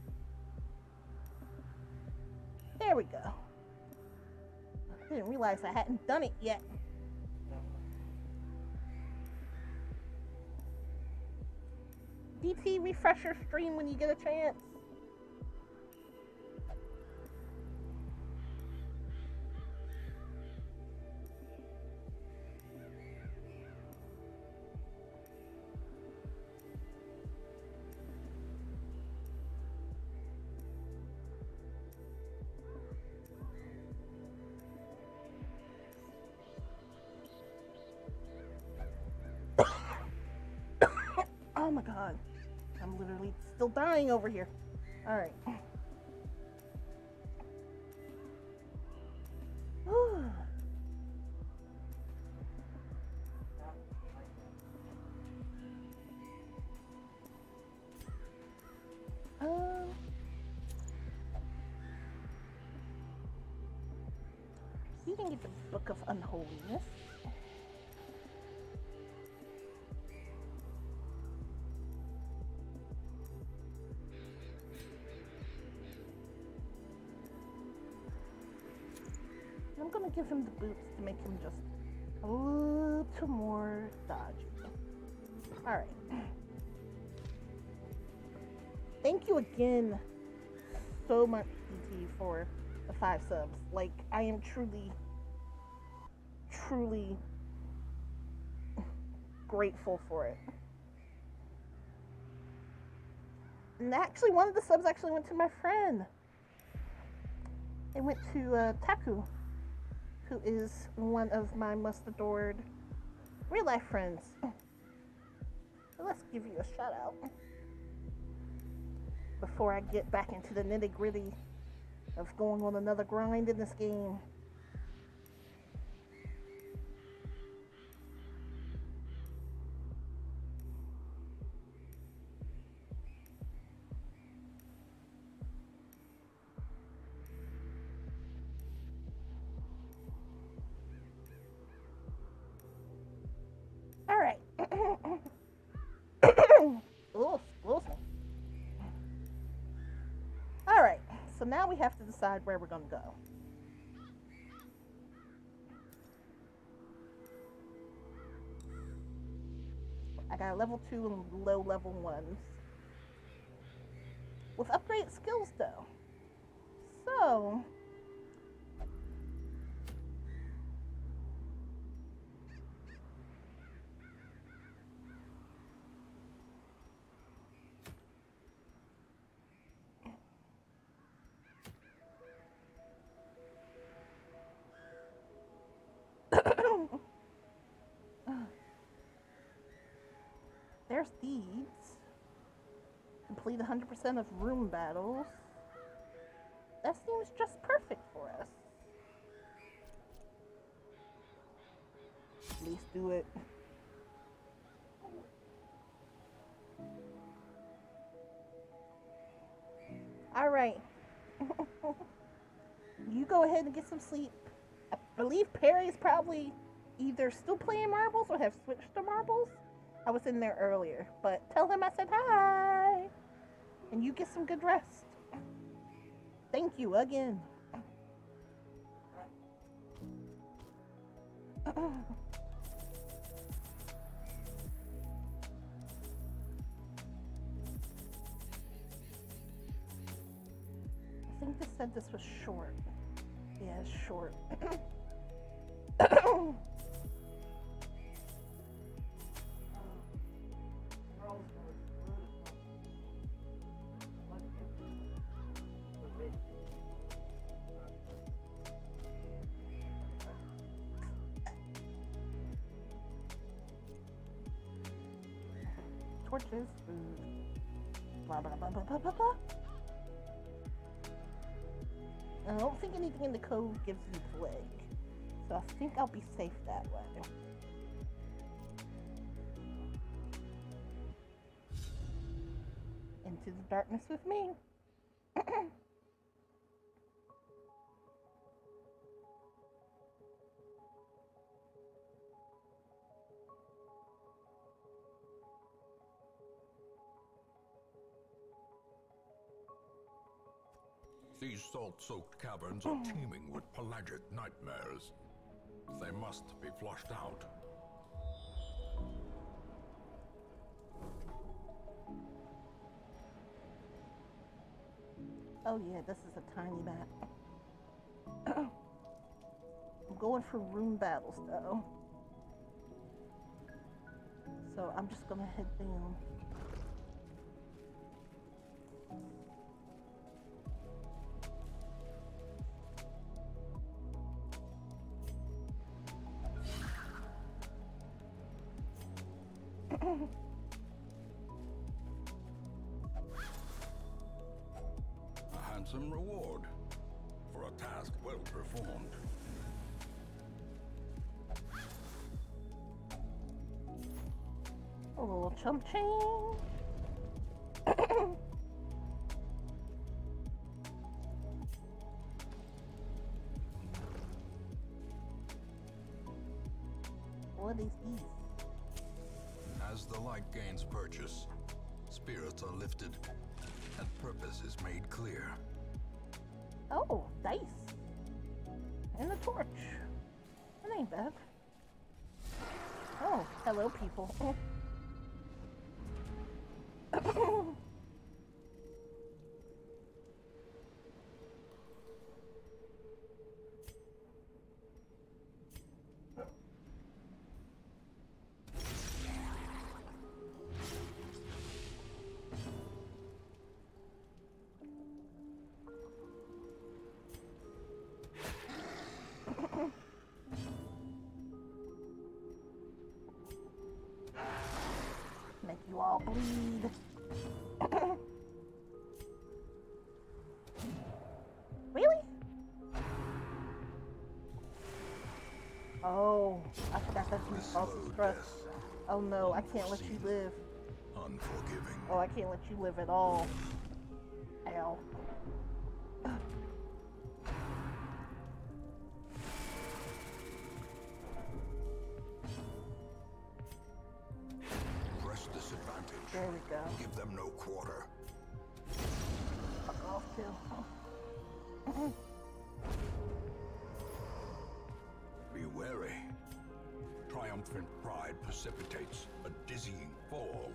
There we go. I didn't realize I hadn't done it yet. D T, refresh your stream when you get a chance. Oh my god. I'm literally still dying over here. All right. um. So you can get the Book of Unholiness. I'm gonna give him the boots to make him just a little more dodgy. Alright. Thank you again so much, D T, for the five subs. Like, I am truly, truly grateful for it. And actually, one of the subs actually went to my friend. It went to uh, Taku, who is one of my most adored real life friends. So let's give you a shout out before I get back into the nitty gritty of going on another grind in this game. Alright. Oh, excuse me. Alright, so now we have to decide where we're gonna go. I got level two and low level ones. With upgrade skills though. So there's these. Complete one hundred percent of room battles. That seems just perfect for us. At least do it. Alright. You go ahead and get some sleep. I believe Perry's probably either still playing marbles or have switched to marbles. I was in there earlier, but tell him I said hi. And you get some good rest. Thank you again. I think this said this was short. Yeah, it's short. Torches. Blah, blah, blah, blah, blah, blah, blah. I don't think anything in the cove gives you plague, so I think I'll be safe that way. Into the darkness with me. These salt-soaked caverns are teeming with pelagic nightmares. They must be flushed out. Oh yeah, this is a tiny map. I'm going for room battles though. So I'm just gonna head down. handsome reward for a task well performed. A little chump change. What is these? As the light gains purchase, spirits are lifted, and purpose is made clear. Oh, dice. And a torch. That ain't bad. Oh, hello, people. Make you all bleed. Really? Oh, I forgot that you The also slow stress. death, Oh no, I can't let you live. unforgiving. Oh, I can't let you live at all. Ow. Press disadvantage. There we go. Give them no quarter. Fuck off too. Be wary. Triumphant pride precipitates a dizzying fall.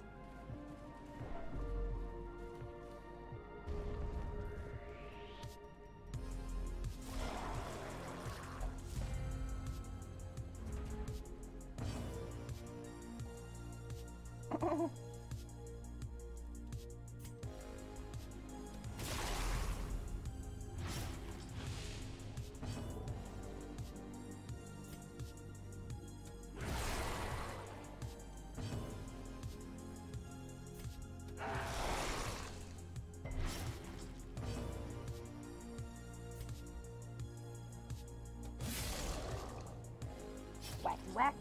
Wacky wacky.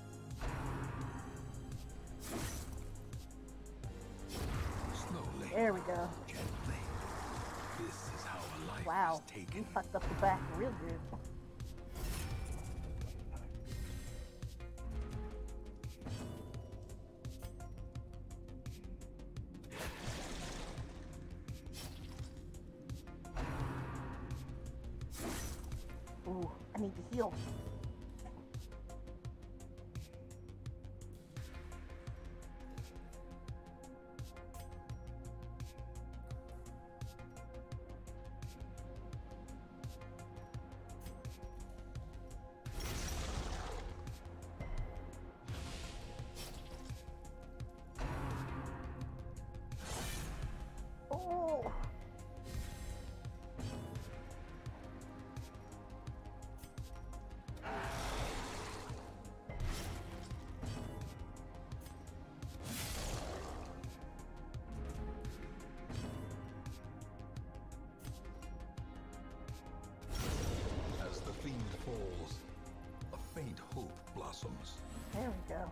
Slowly, There we go. gently. This is how a life Wow. is You taken. fucked up the back real good. Ooh, I need to heal. Oh. As the fiend falls, a faint hope blossoms. There we go.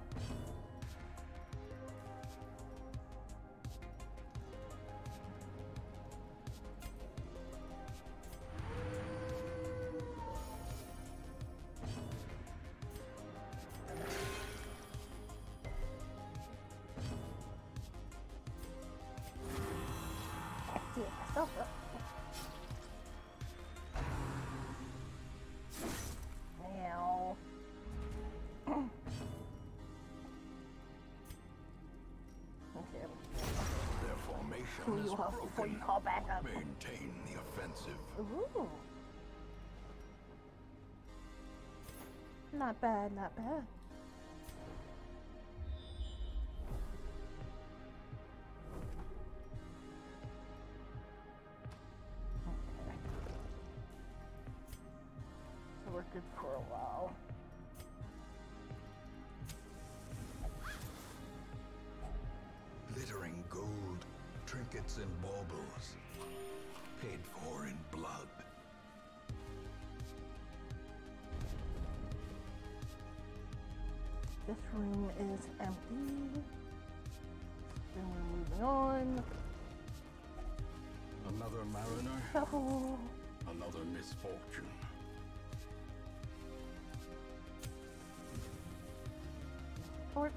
I see it myself up. Now. Okay. Their formation Cool is you off before you broken. call back up. Maintain the offensive. Ooh. Not bad, not bad. Okay. So we're good for a while. Glittering gold, trinkets and baubles. paid for in blood. This room is empty. Then we're moving on. Another mariner, Oh, another misfortune. torch.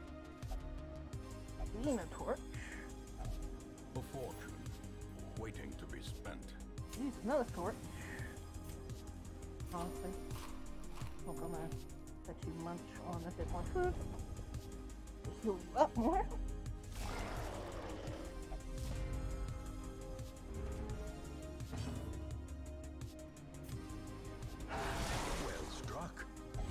Being a torch. A fortune waiting to be spent. Use another torch. Honestly, we're gonna let you munch on a bit more food. Heal you up more. Well struck.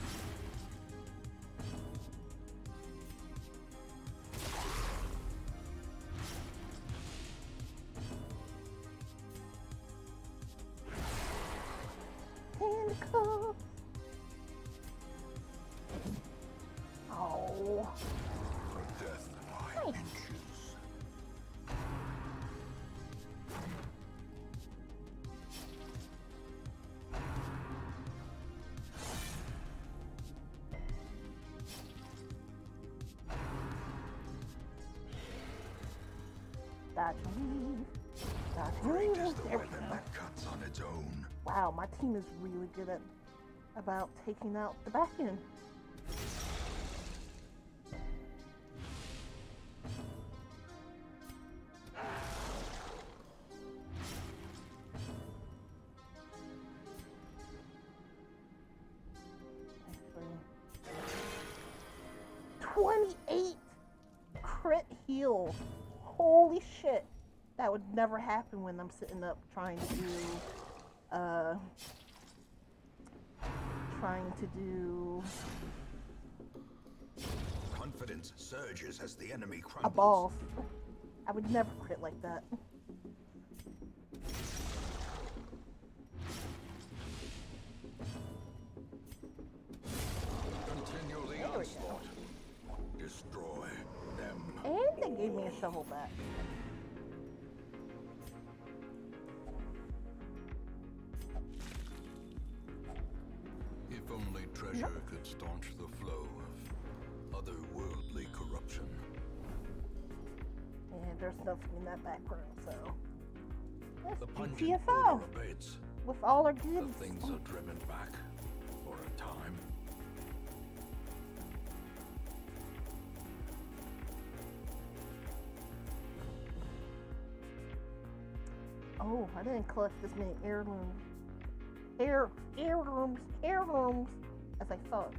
Handcuffs. Oh. Death by Nice. inches. Dodge leave. Dodge Great leave. is the There we weapon go. that cuts on its own. Wow, my team is really good at about taking out the back end. twenty-eight crit heal. Holy shit. That would never happen when I'm sitting up trying to do uh trying to do Confidence surges as the enemy a crumbles. ball. I would never crit like that. Continue the There we go. onslaught. Destroy them. And they gave me a shovel back. If only treasure could staunch the flow of otherworldly corruption. And there's nothing in that back room, so The let's pungent G T F O odor abates. with all our The goods. things are driven back for a time. Oh, I didn't collect as many heirlooms. Heir, heirlooms, heirlooms as I thought.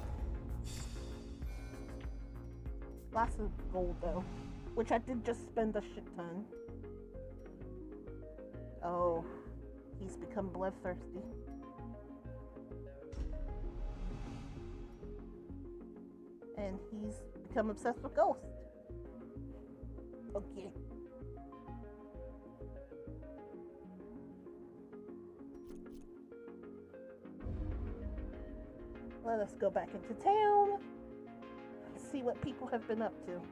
Lots of gold though, which I did just spend a shit ton. Oh, he's become bloodthirsty. And he's become obsessed with ghosts. Okay. Let us go back into town and see what people have been up to.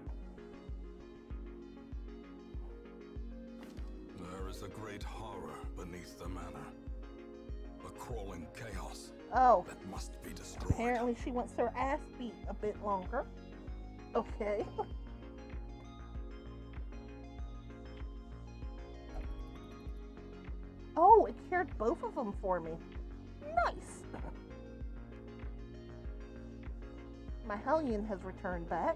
There is a great horror beneath the manor. A crawling chaos Oh, that must be destroyed. apparently she wants her ass beat a bit longer. Okay. Oh, it cured both of them for me. Nice. My Hellion has returned back.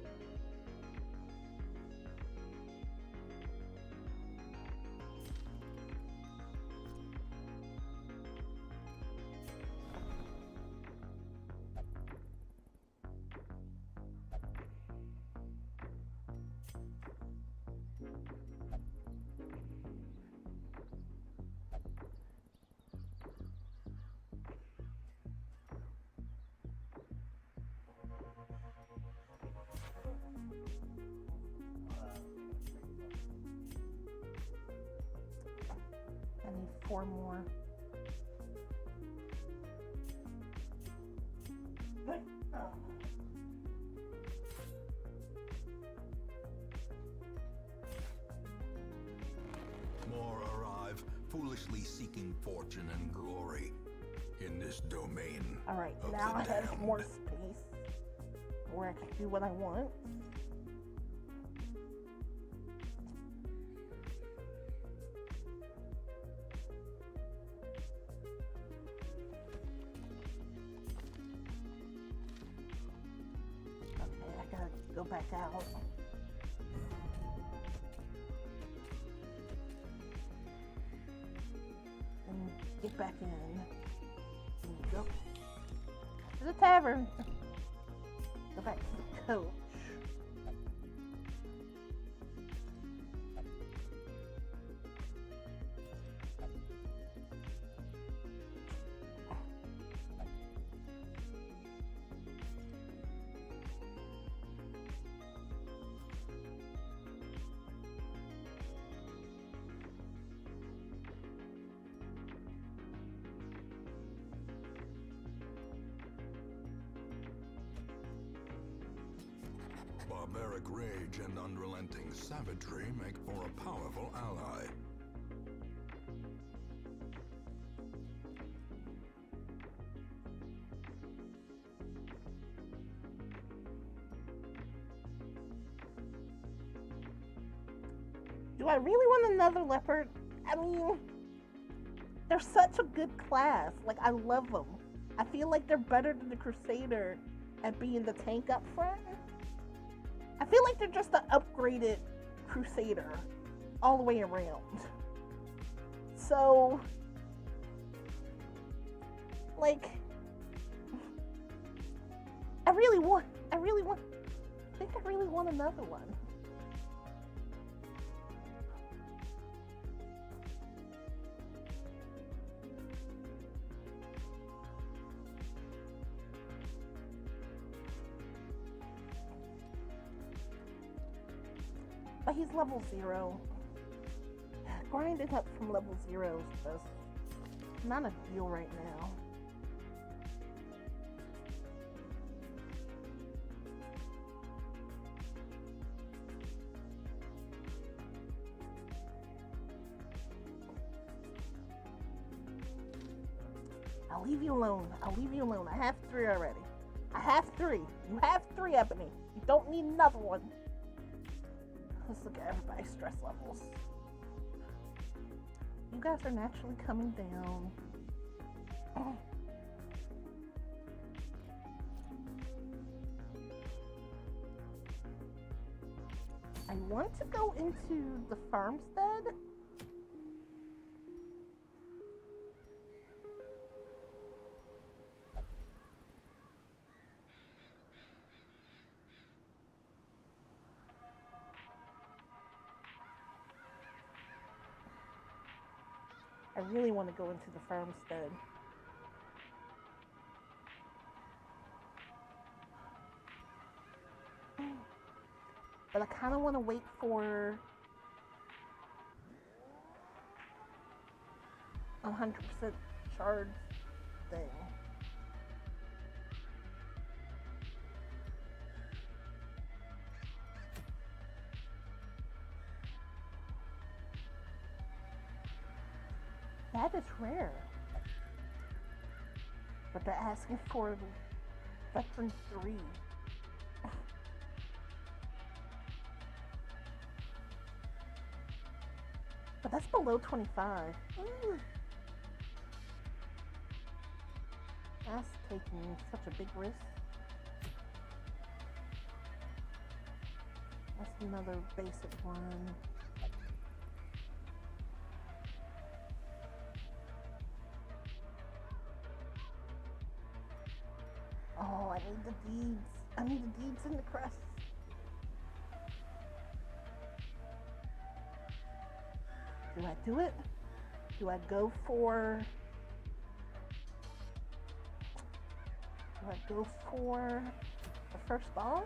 I need four more. More arrive foolishly seeking fortune and glory in this domain. Alright, of now the I have damned. more space where I can do what I want. Okay, I gotta go back out. And get back in. There you go. To the tavern. Go back to the coach. Barbaric rage and unrelenting savagery make for a powerful ally. Do I really want another leopard? I mean, they're such a good class. Like, I love them. I feel like they're better than the Crusader at being the tank up front. I feel like they're just an upgraded Crusader all the way around. So, like, I really want, I really want, I think I really want another one. But he's level zero. Grinding up from level zero is just not a deal right now. I'll leave you alone. I'll leave you alone. I have three already. I have three. You have three, Ebony. You don't need another one. Let's look at everybody's stress levels. You guys are naturally coming down. I want to go into the farmstead. I really want to go into the farmstead. But I kind of want to wait for a hundred percent charge thing. That is rare. But they're asking for veteran three. But that's below twenty-five. Mm. That's taking such a big risk. That's another basic one. Oh, I need the deeds. I need the deeds and the crest. Do I do it? Do I go for... Do I go for the first boss?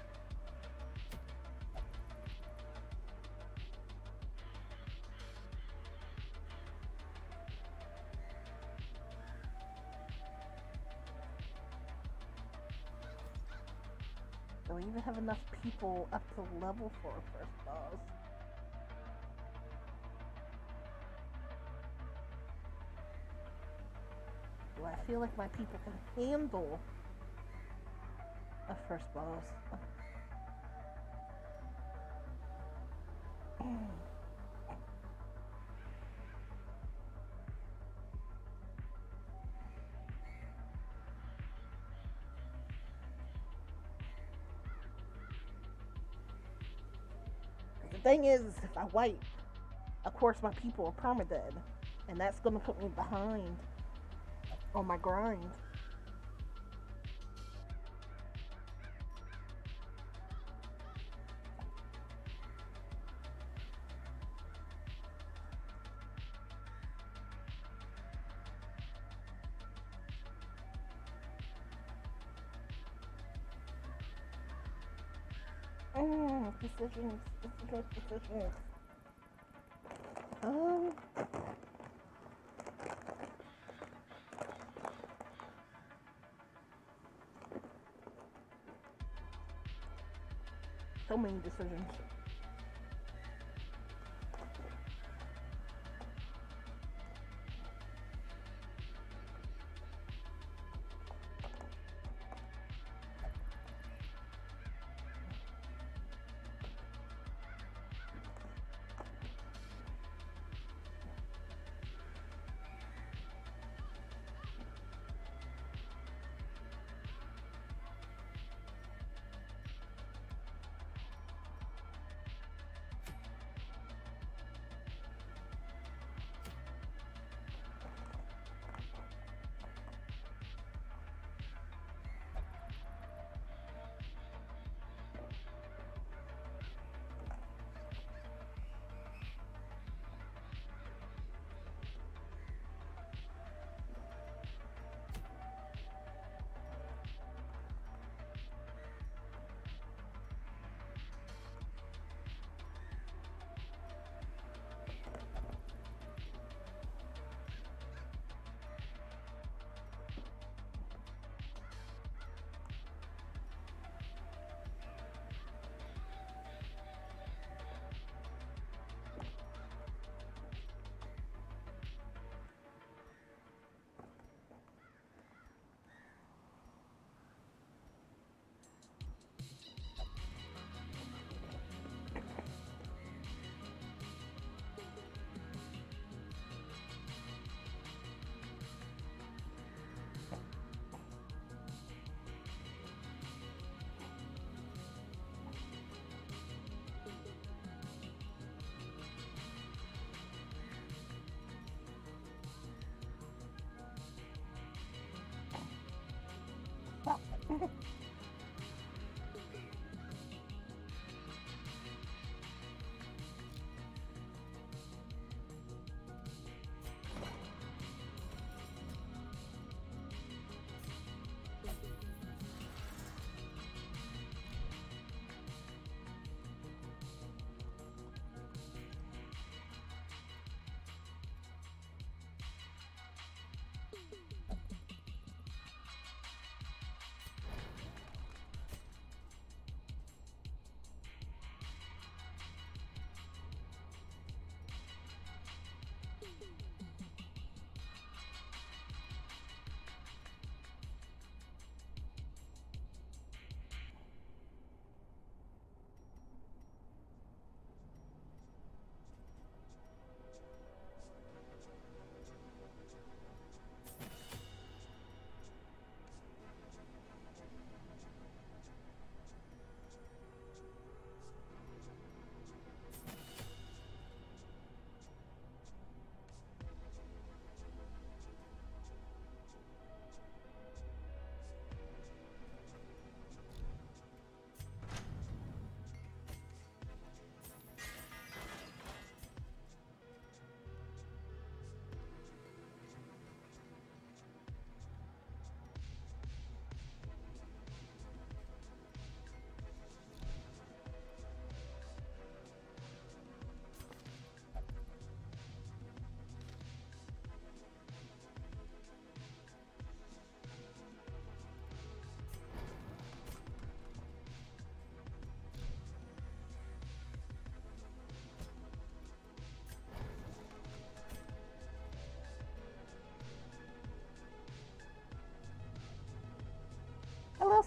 Do I even have enough people up to level for a first boss? feel like my people can handle a first boss. The thing is, if I wipe, of course my people are permadead, and that's gonna put me behind on my grind. Mm, decisions, decisions, decisions. Um, so many decisions.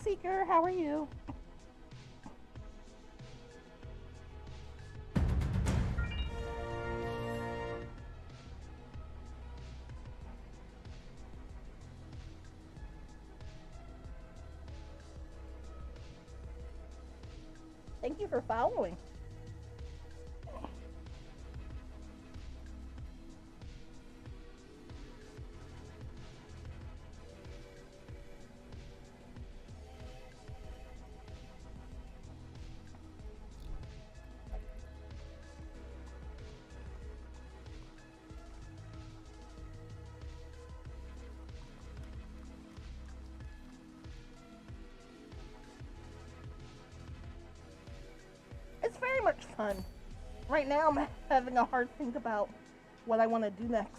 Seeker. How are you? Thank you for following. It's very much fun. Right now, I'm having a hard think about what I want to do next.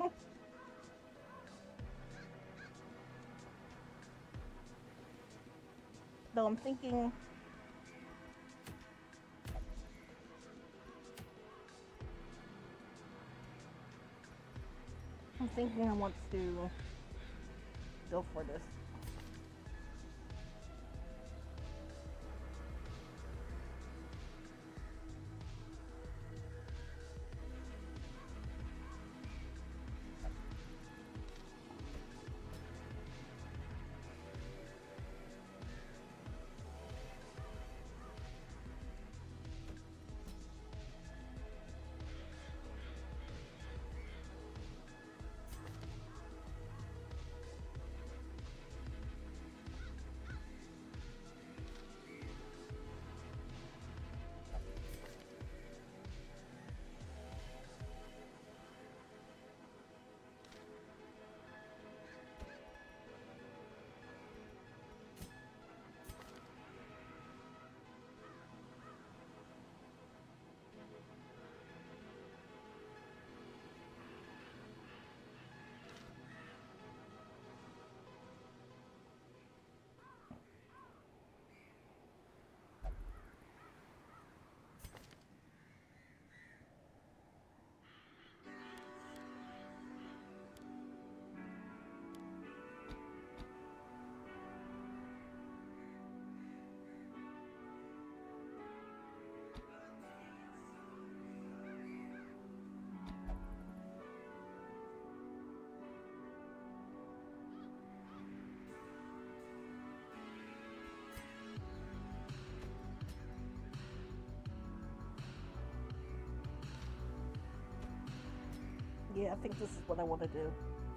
Though I'm thinking, I'm thinking I want to go for this. Yeah, I think this is what I want to do.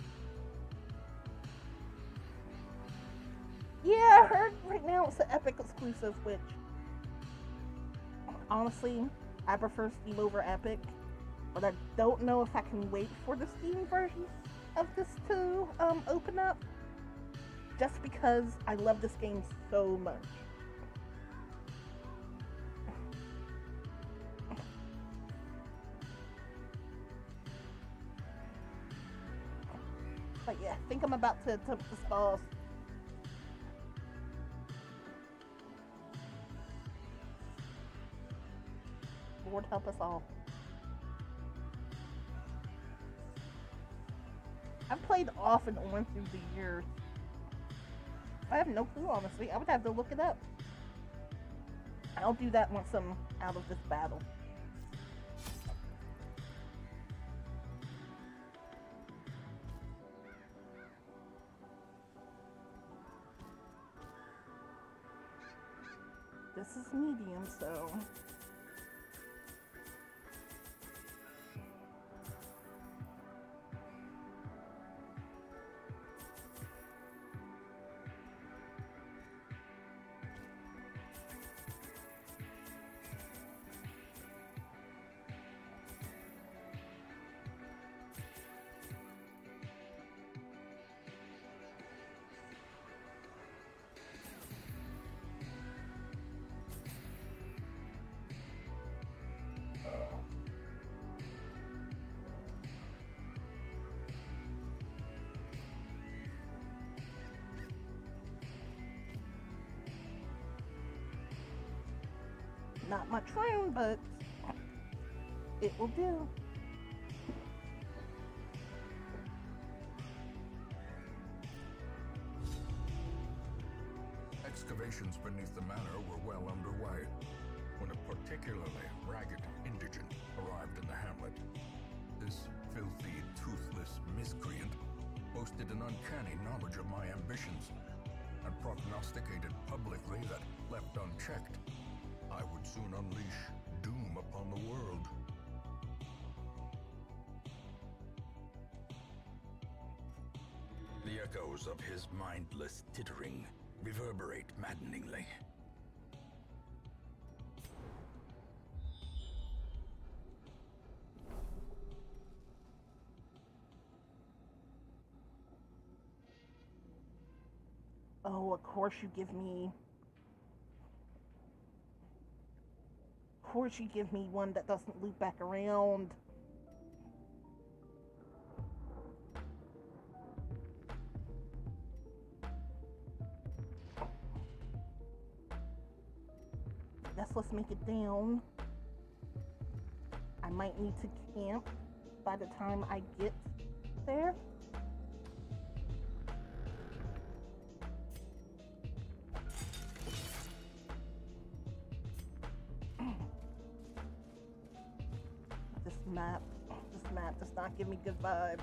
Yeah, I heard right now it's an Epic exclusive, which, honestly, I prefer Steam over Epic, but I don't know if I can wait for the Steam version of this to um, open up, just because I love this game so much. But yeah, I think I'm about to attempt this boss. Lord help us all. I've played off and on through the years. I have no clue, honestly. I would have to look it up. I'll do that once I'm out of this battle. This is medium, so... Not much room, but it will do. Excavations beneath the manor were well underway when a particularly ragged indigent arrived in the hamlet. This filthy, toothless miscreant boasted an uncanny knowledge of my ambitions and prognosticated publicly that, left unchecked, I would soon unleash doom upon the world. The echoes of his mindless tittering reverberate maddeningly. Oh, of course you give me... Of course you give me one that doesn't loop back around. Guess let's make it down. I might need to camp by the time I get there. This map, this map does not give me good vibes.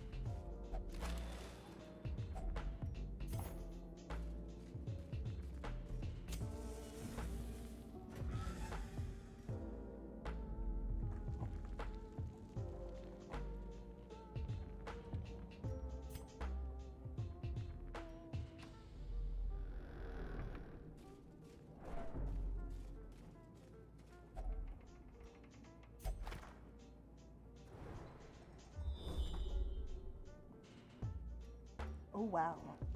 Oh wow,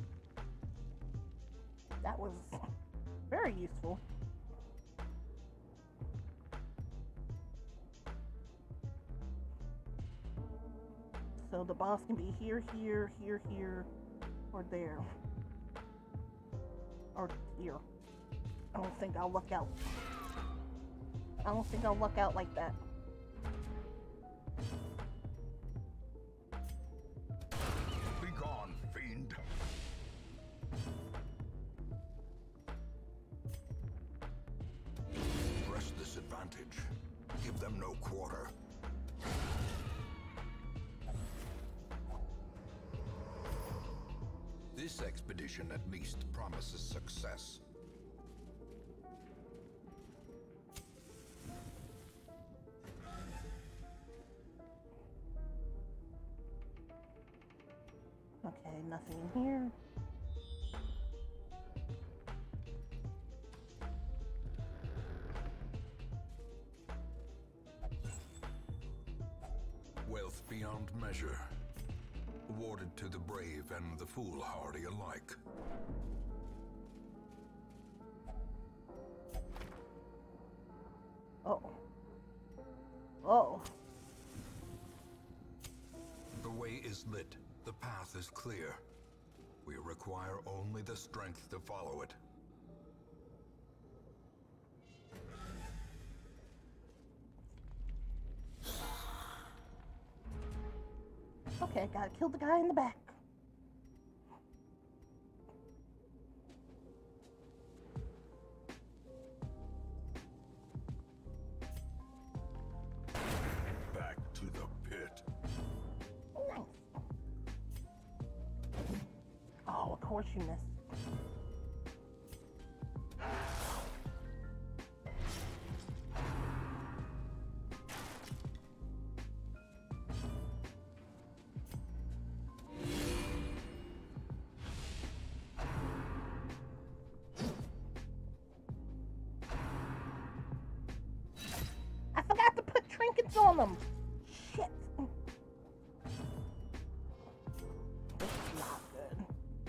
that was very useful. So the boss can be here, here, here, here, or there, or here. I don't think I'll luck out. I don't think I'll luck out like that. Give them no quarter. This expedition at least promises success. Okay, nothing in here. Wealth beyond measure, awarded to the brave and the foolhardy alike. Oh. Oh. The way is lit. The path is clear. We require only the strength to follow it. Okay, gotta kill the guy in the back. Back to the pit. Nice. Oh, of course you missed. Trinkets on them. Shit. This is not good.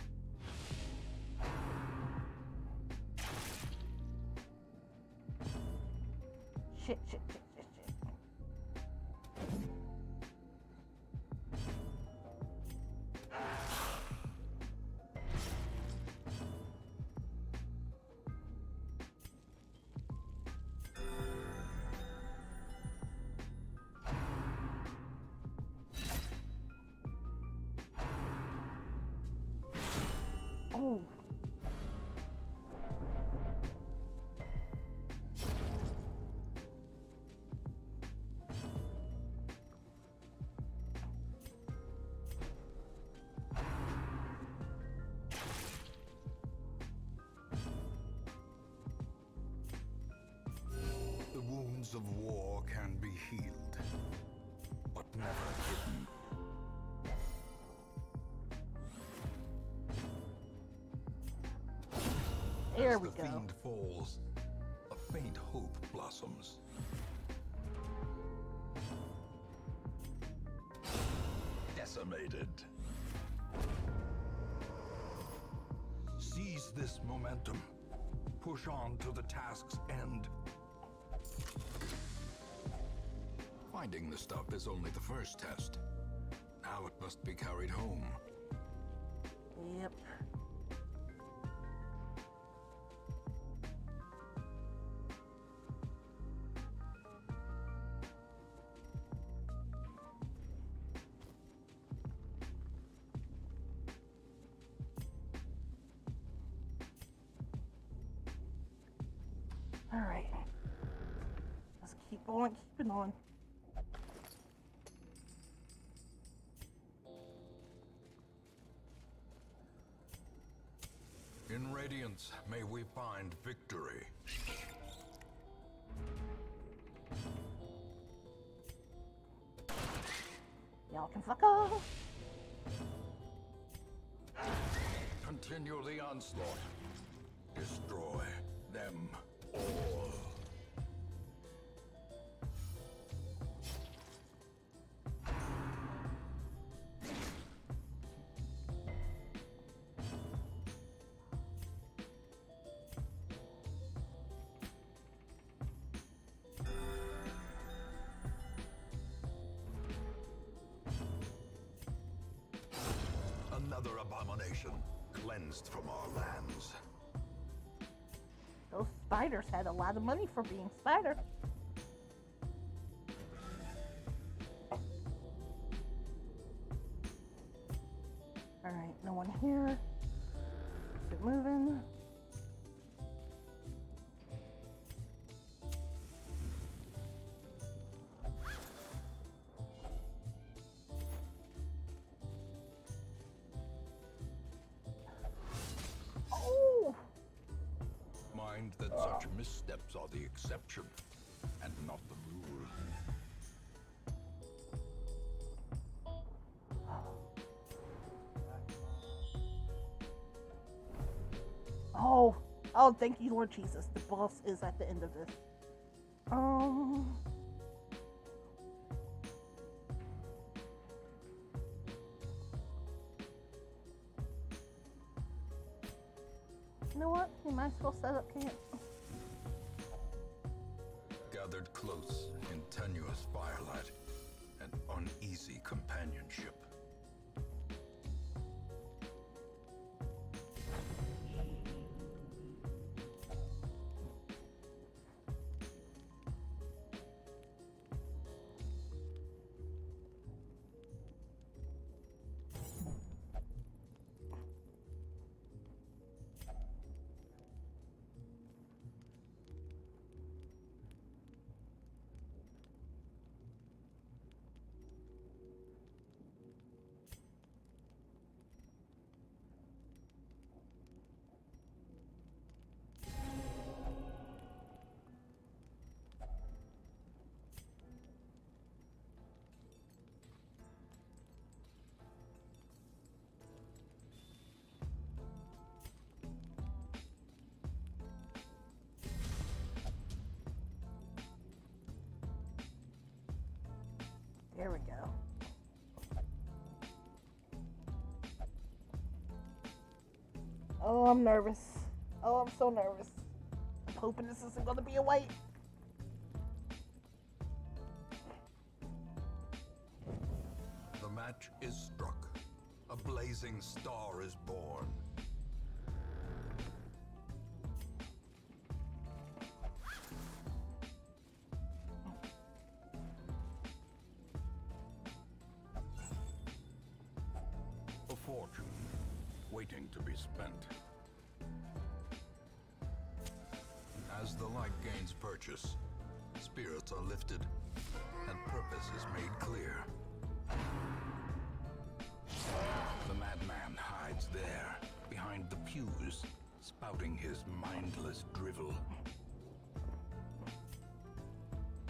Shit, shit, shit, shit, shit. Oh. wounds of war can be healed, but never hidden. There As we the go. fiend falls, a faint hope blossoms. Decimated. Seize this momentum. Push on to the task's end. Finding the stuff is only the first test. Now it must be carried home. Yep. All right. Let's keep going, keep it on. In Radiance, may we find victory. Y'all can fuck off. Continue the onslaught. Destroy them all. Another abomination cleansed from our lands. Those spiders had a lot of money for being spider. Alright, no one here. Keep it moving. Oh! Mind that such missteps are the exception and not the rule. Oh, oh, thank you, Lord Jesus. The boss is at the end of this. Um, you know what? We might as well set up camp. Gathered close in tenuous firelight and uneasy companionship. There we go. Oh, I'm nervous. Oh, I'm so nervous. I'm hoping this isn't going to be a wait. The match is struck. A blazing star is born. A fortune waiting to be spent. As the light gains purchase, spirits are lifted and purpose is made clear. The madman hides there, behind the pews, spouting his mindless drivel.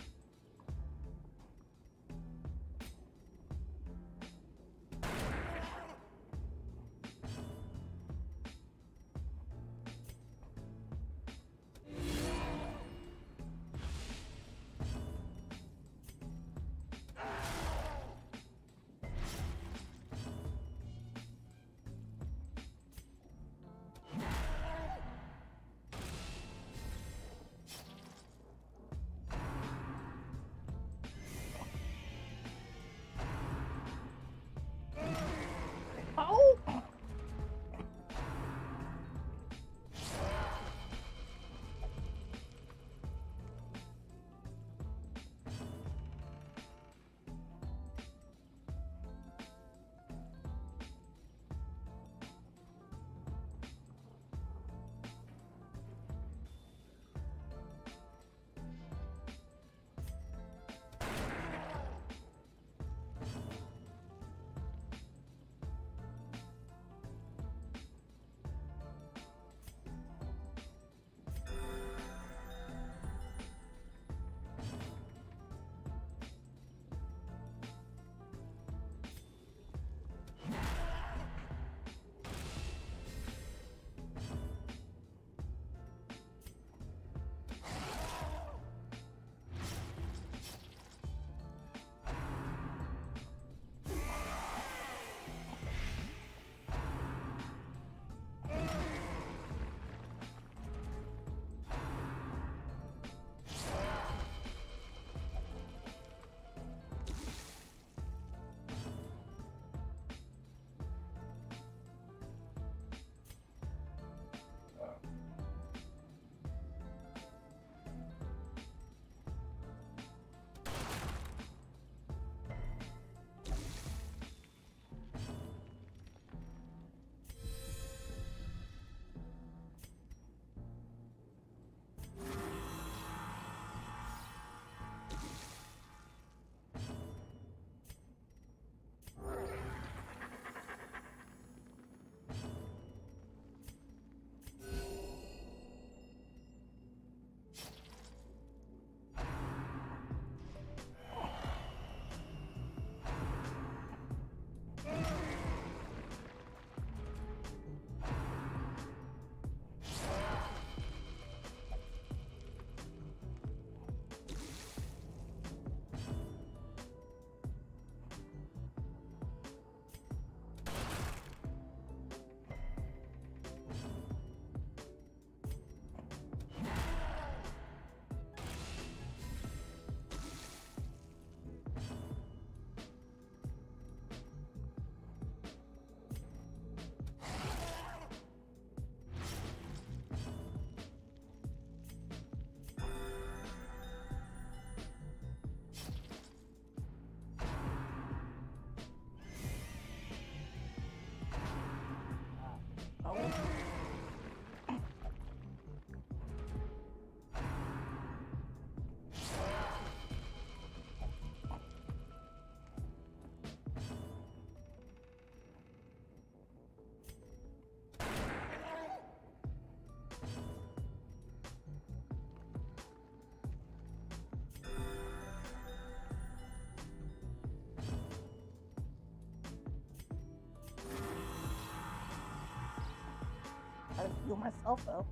Gotta heal myself though.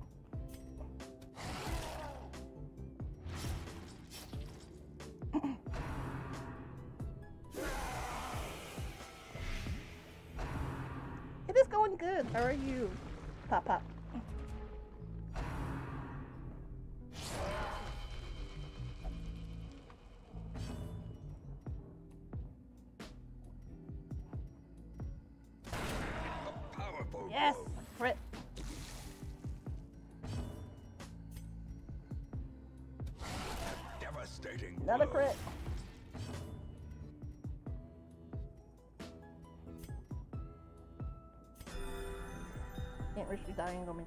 It is going good. How are you? Pop pop. Powerful Yes, blow. crit. Devastating Another blow. crit. Can't risk you dying on me.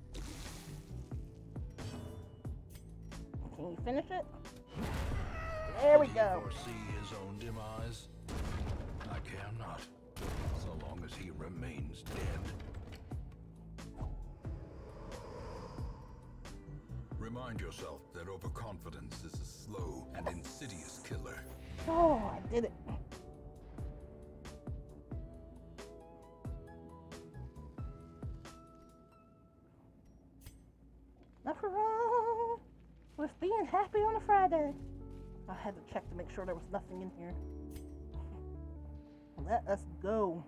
Can you finish it? There we Did go. he foresee his own demise? I care not, so long as he remains dead. Remind yourself that overconfidence is a slow and insidious killer. Oh, I did it. Nothing wrong with being happy on a Friday. I had to check to make sure there was nothing in here. Let us go.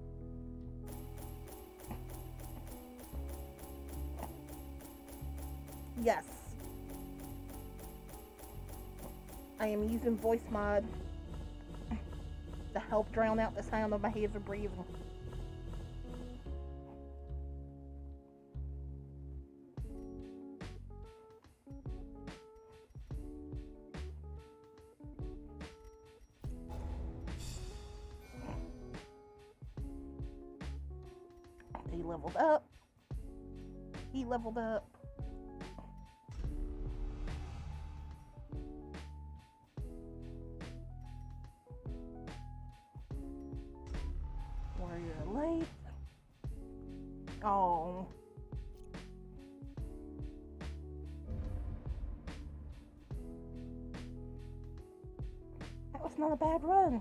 Yes. I am using voice mod to help drown out the sound of my hands and breathing. He leveled up. He leveled up. Warrior late. Oh. That was not a bad run.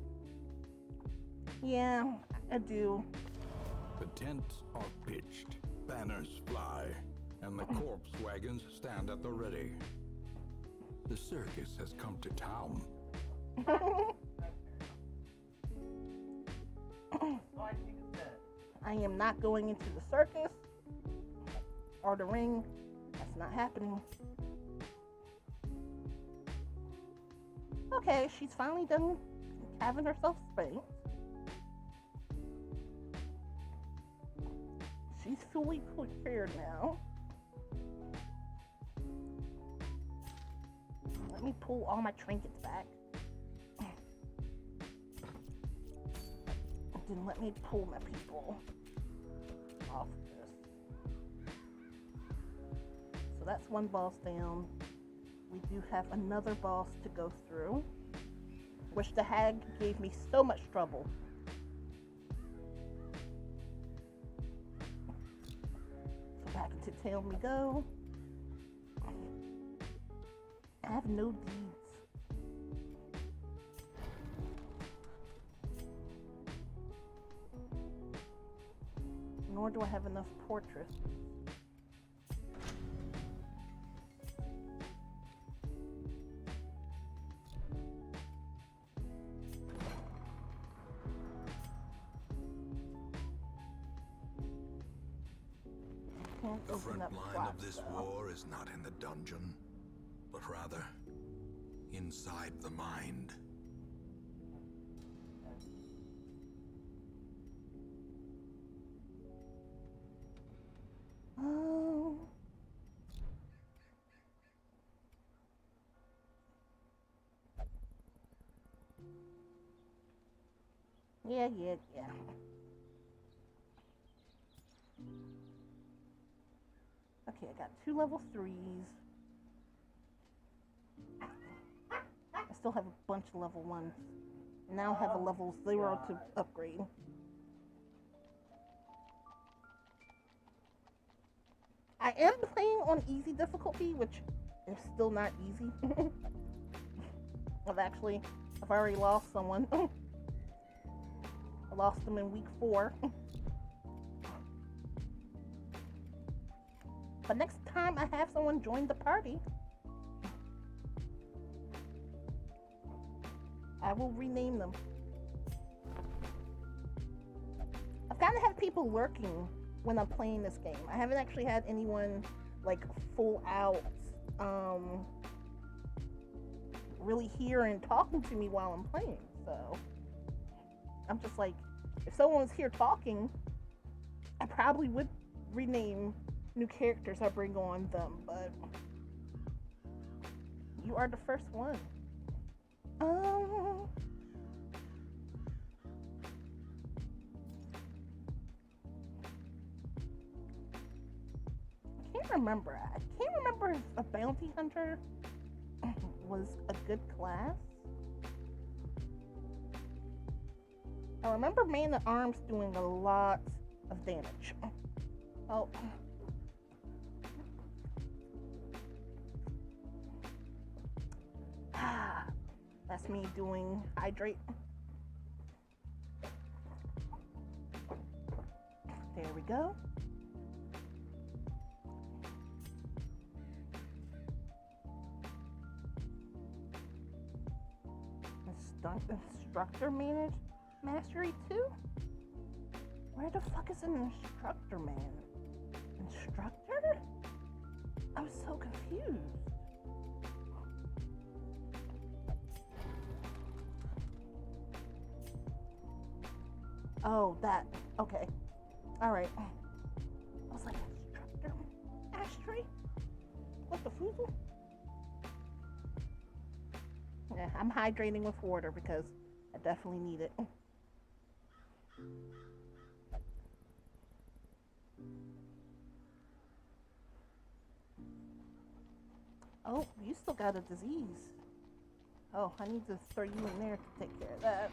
Yeah, I do. The tents are pitched, banners fly, and the corpse wagons stand at the ready. The circus has come to town. I am not going into the circus or the ring. That's not happening. Okay, she's finally done having herself spanked. She's fully prepared now. Let me pull all my trinkets back. Then let me pull my people off this. So that's one boss down. We do have another boss to go through, which the hag gave me so much trouble. So back into town we go. I have no deeds. Nor do I have enough portraits. Can't The open front up line of slots, this though. war is not in the dungeon, but rather inside the mind. Oh. Yeah, yeah, yeah. Okay, I got two level threes. I still have a bunch of level ones. Now I have a level zero to upgrade. I am playing on easy difficulty, which is still not easy. I've actually, I've already lost someone. I lost them in week four. But next time I have someone join the party, I will rename them. I've gotta have people lurking when I'm playing this game. I haven't actually had anyone like full out um really here and talking to me while I'm playing. So I'm just like, if someone was here talking, I probably would rename new characters I bring on them, but you are the first one. Um I can't remember. I can't remember if a bounty hunter was a good class. I remember Man at Arms doing a lot of damage. Oh. That's me doing hydrate. There we go. Instructor manage mastery two? Where the fuck is an instructor man? Instructor? I was so confused. Oh, that. Okay. Alright. I was like, instructor mastery? What the foozle? Yeah, I'm hydrating with water because I definitely need it. Oh, you still got a disease. Oh, I need to throw you in there to take care of that.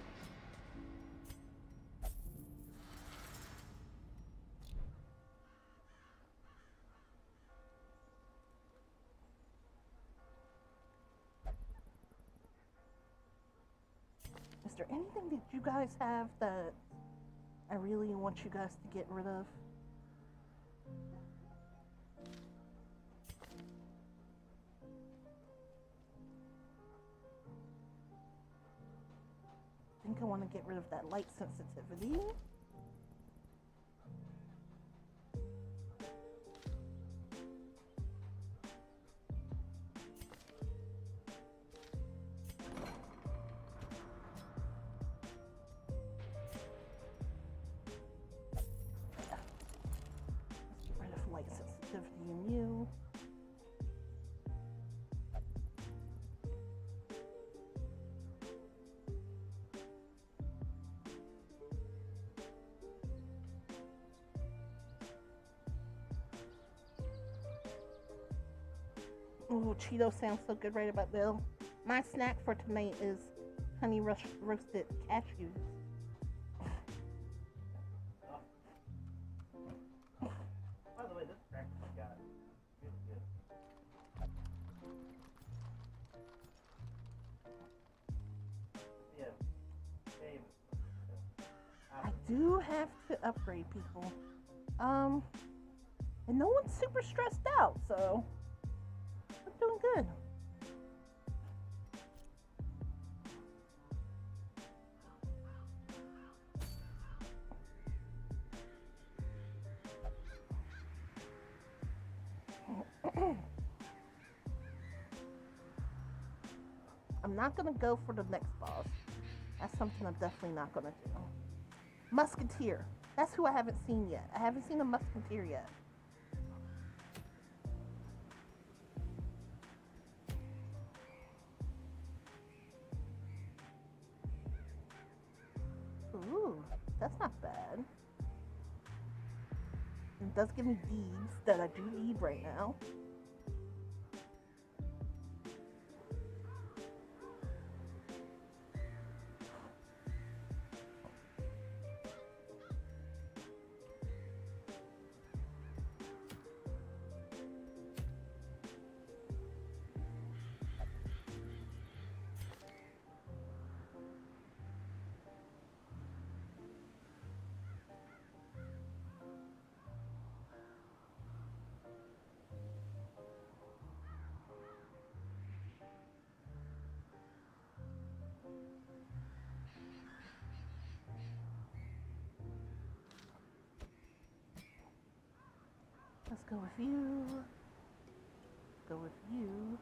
Is there anything that you guys have that I really want you guys to get rid of? I think I want to get rid of that light sensitivity. You. Ooh, Cheetos sounds so good right about now. My snack for tonight is honey roast roasted cashews. By the way, this cracker I got is good. Yeah. Same. I do have to upgrade people. Um, and no one's super stressed out, so I'm doing good. I'm not gonna go for the next boss. That's something I'm definitely not gonna do. Musketeer. That's who I haven't seen yet. I haven't seen a Musketeer yet. Ooh, that's not bad. It does give me deeds that I do need right now. Let's go with you. Go with you.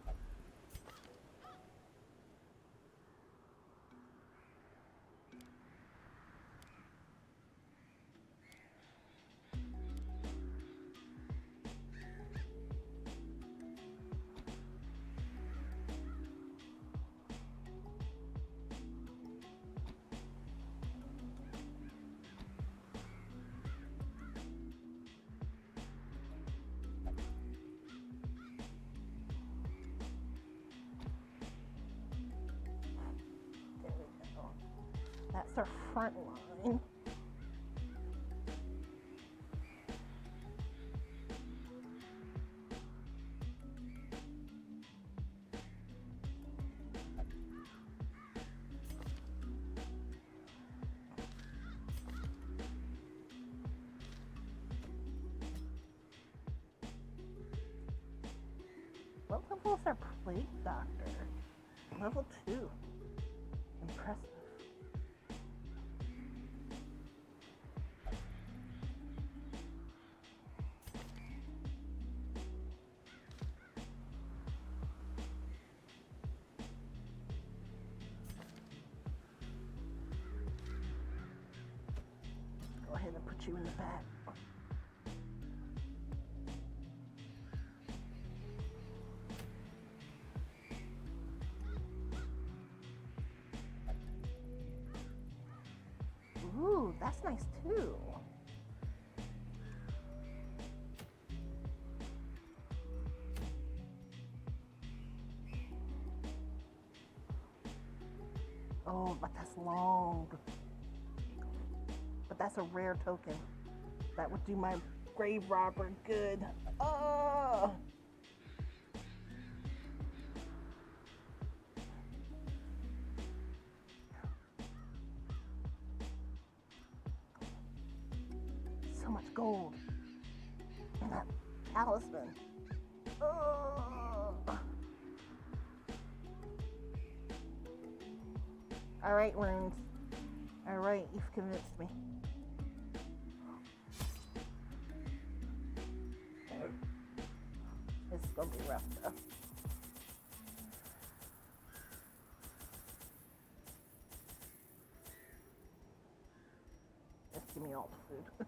That's our front line. What level is our plate doctor? Level two. Impressive. Go ahead and put you in the back. Ooh, that's nice too. Oh, but that's long. But that's a rare token. That would do my grave robber good. Oh! So much gold. And that talisman. Oh! Alright, Runes. Alright, you've convinced me. This is gonna be rough though. Just give me all the food.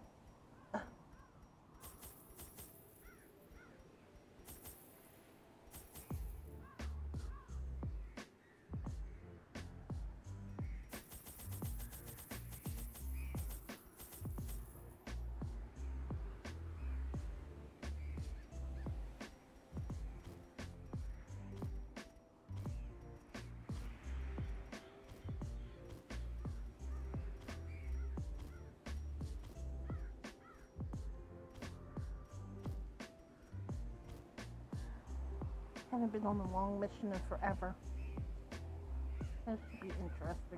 Haven't been on a long mission in forever. That should be interesting.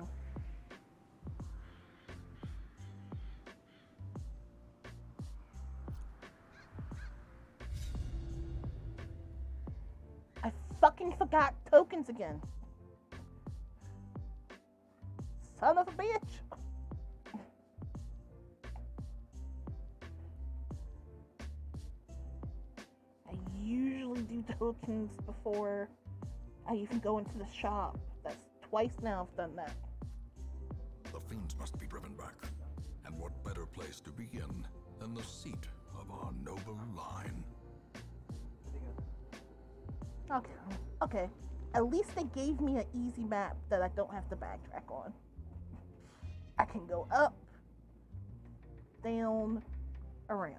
I fucking forgot tokens again. Son of a bitch. Do tokens before I even go into the shop. That's twice now I've done that. The fiends must be driven back. And what better place to begin than the seat of our noble line? Okay, okay. At least they gave me an easy map that I don't have to backtrack on. I can go up, down, around.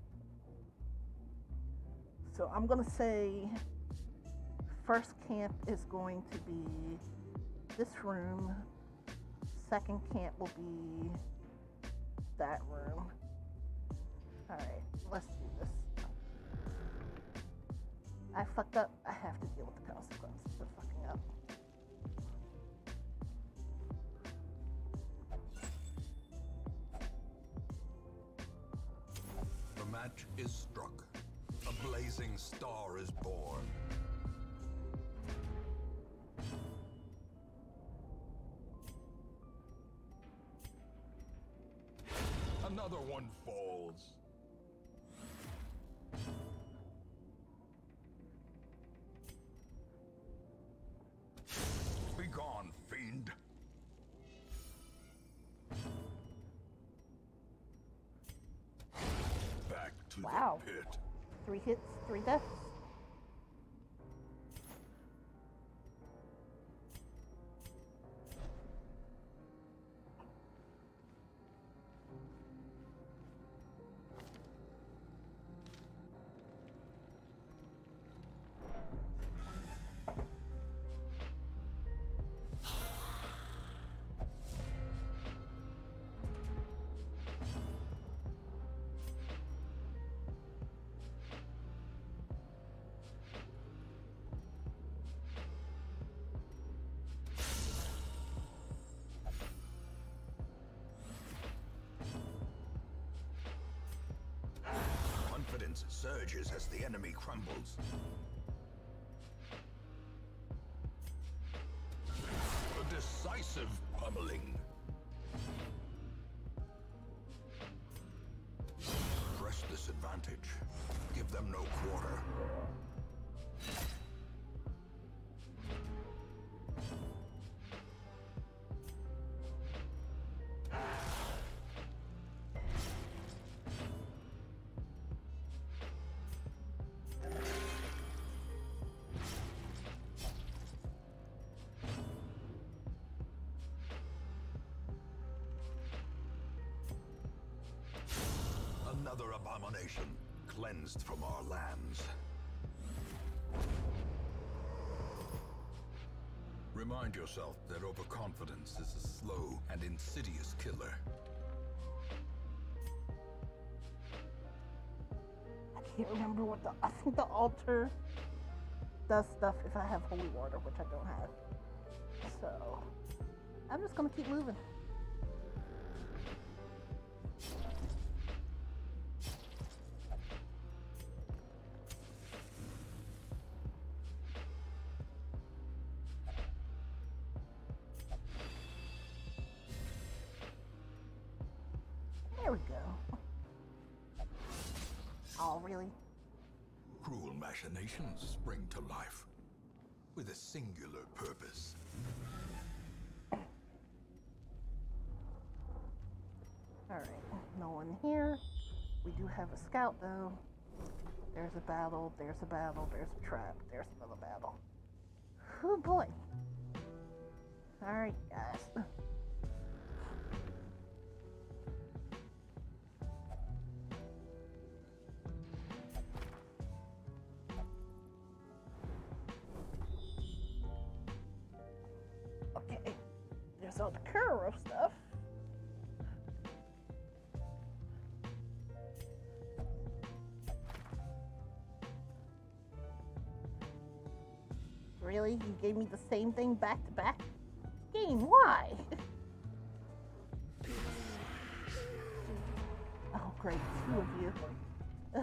So I'm gonna say first camp is going to be this room. Second camp will be that room. Alright, let's do this. I fucked up. I have to deal with the consequences of fucking up. The match is struck. A blazing star is born. Another one falls. Wow. pit. Three hits, three deaths. Confidence surges as the enemy crumbles. A decisive pummeling. Press this advantage. Give them no quarter. Another abomination cleansed from our lands. Remind yourself that overconfidence is a slow and insidious killer. I can't remember what the, I think the altar does stuff if I have holy water, which I don't have. So, I'm just gonna keep moving. There we go. Oh, really? Cruel machinations spring to life with a singular purpose. Alright, no one here. We do have a scout though. There's a battle, there's a battle, there's a trap, there's another battle. Oh boy. Alright, guys. Okay, there's all the Kuro stuff. Really? You gave me the same thing back to back? Game, why? Oh, great, two of you. Ugh.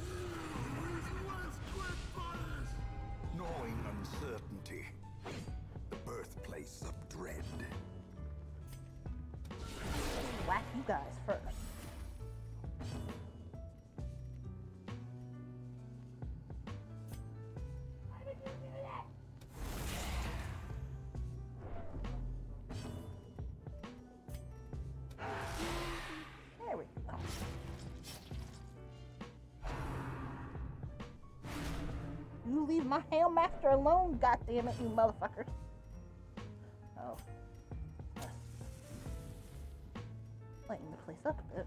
Gnawing uncertainty, the birthplace of dread. Whack you guys first. There we go. You leave my Hailmaster alone, goddammit, you motherfuckers. Oh. Lighten the place up a bit.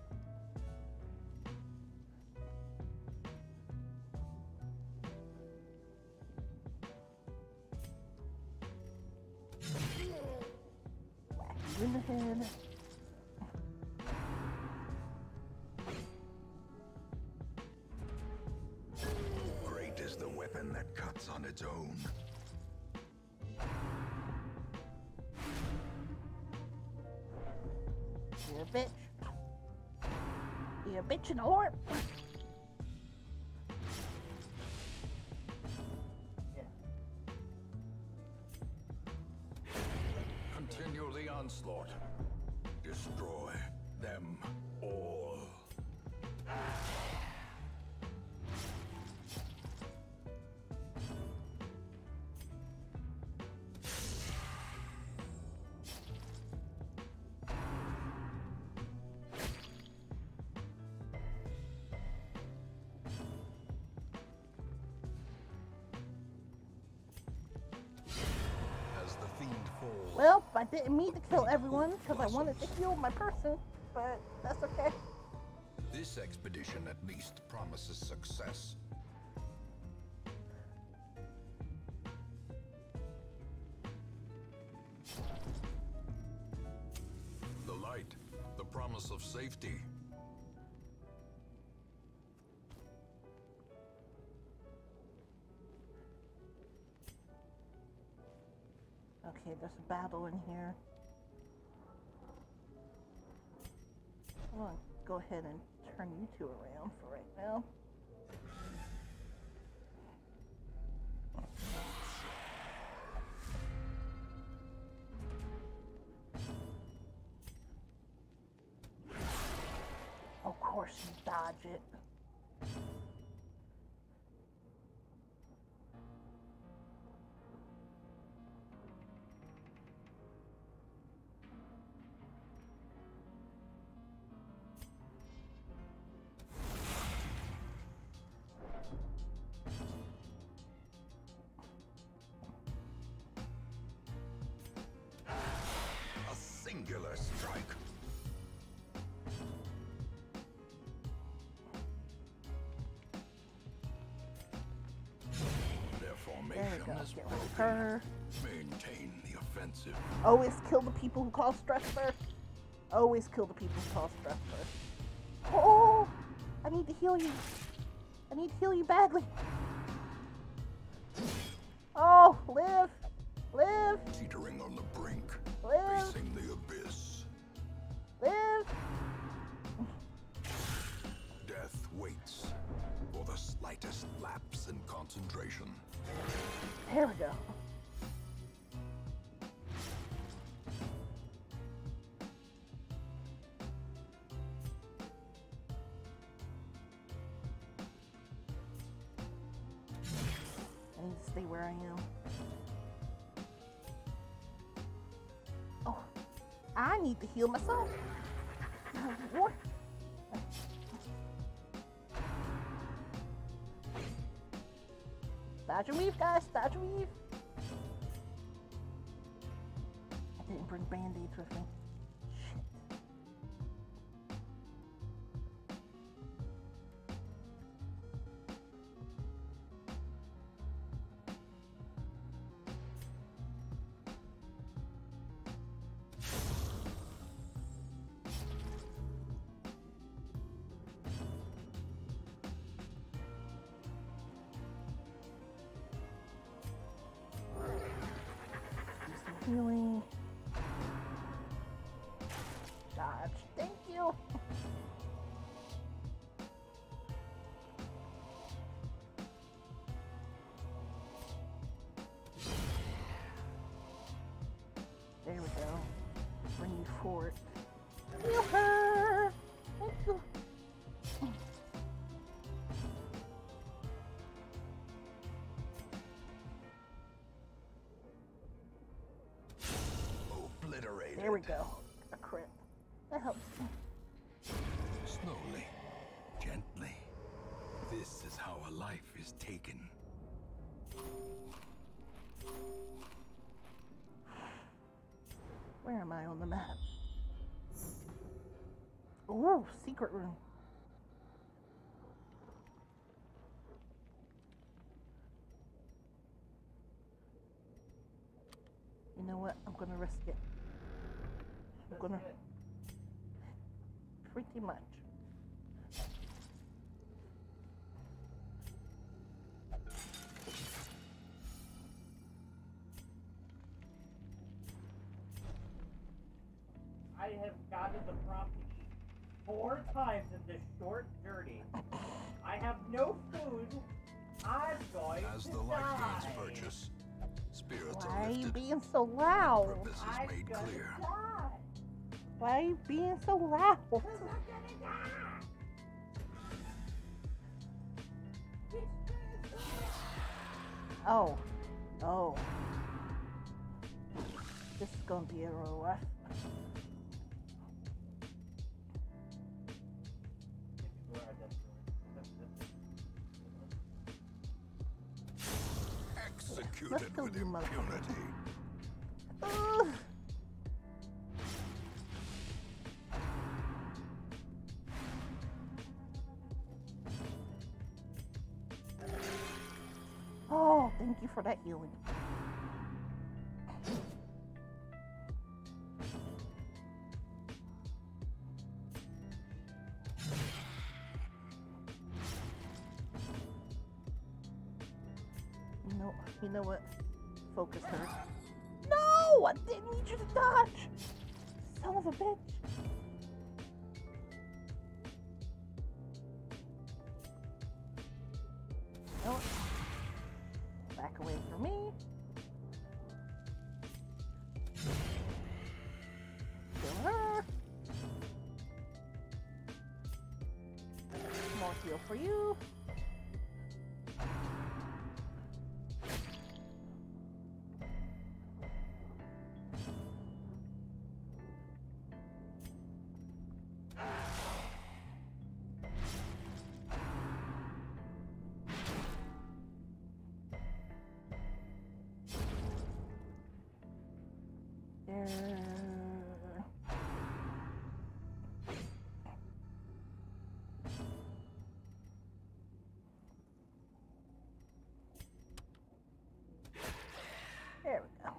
Whack you in the head. Great is the weapon that cuts on its own. You're a bitch. You're a bitch and a whore. Continue the onslaught. Destroy them all. Well, I didn't mean to kill everyone because I wanted to heal my person, but that's okay. This expedition at least promises success. The light, the promise of safety. Okay, there's a battle in here. I'm gonna go ahead and turn you two around for right now. Of course you dodge it. A singular strike. Their There we formation go. is Get rid of broken. her. Maintain the offensive. Always kill the people who cause stress first. Always kill the people who cause stress first. Oh, I need to heal you. I need to heal you badly. Oh, live, live, Teetering on the brink. live, Facing the abyss. live. Death waits for the slightest lapse in concentration. There we go. I need to stay where I am. Oh, I need to heal myself. What? Dodge and weave, guys. Dodge and weave. I didn't bring band-aids with me. Shit. Do some healing. Dodge. Thank you. There we go. Bring you forward. Heal her. Thank you. Obliterated. There we go. A crit. That helps. Slowly, gently. This is how a life is taken. Where am I on the map? Ooh, secret room. You know what? I'm gonna risk it. I'm gonna. Pretty much. I have gotten the prompt four times in this short journey. I have no food. I'm going As to the light die. gains purchase, spirits Why are are you lifted. being so loud? Purpose is I'm made gonna clear. die. Why are you being so loud? I'm gonna die. Oh. Oh. This is gonna be a real rough. Executed Let's go with do motherfucker. impunity. Ugh. Oh, thank you for that healing. You know, you know what? Focus her. No! I didn't need you to dodge! Son of a bitch. No. Back away from me. Kill her. More heal for you. There we go.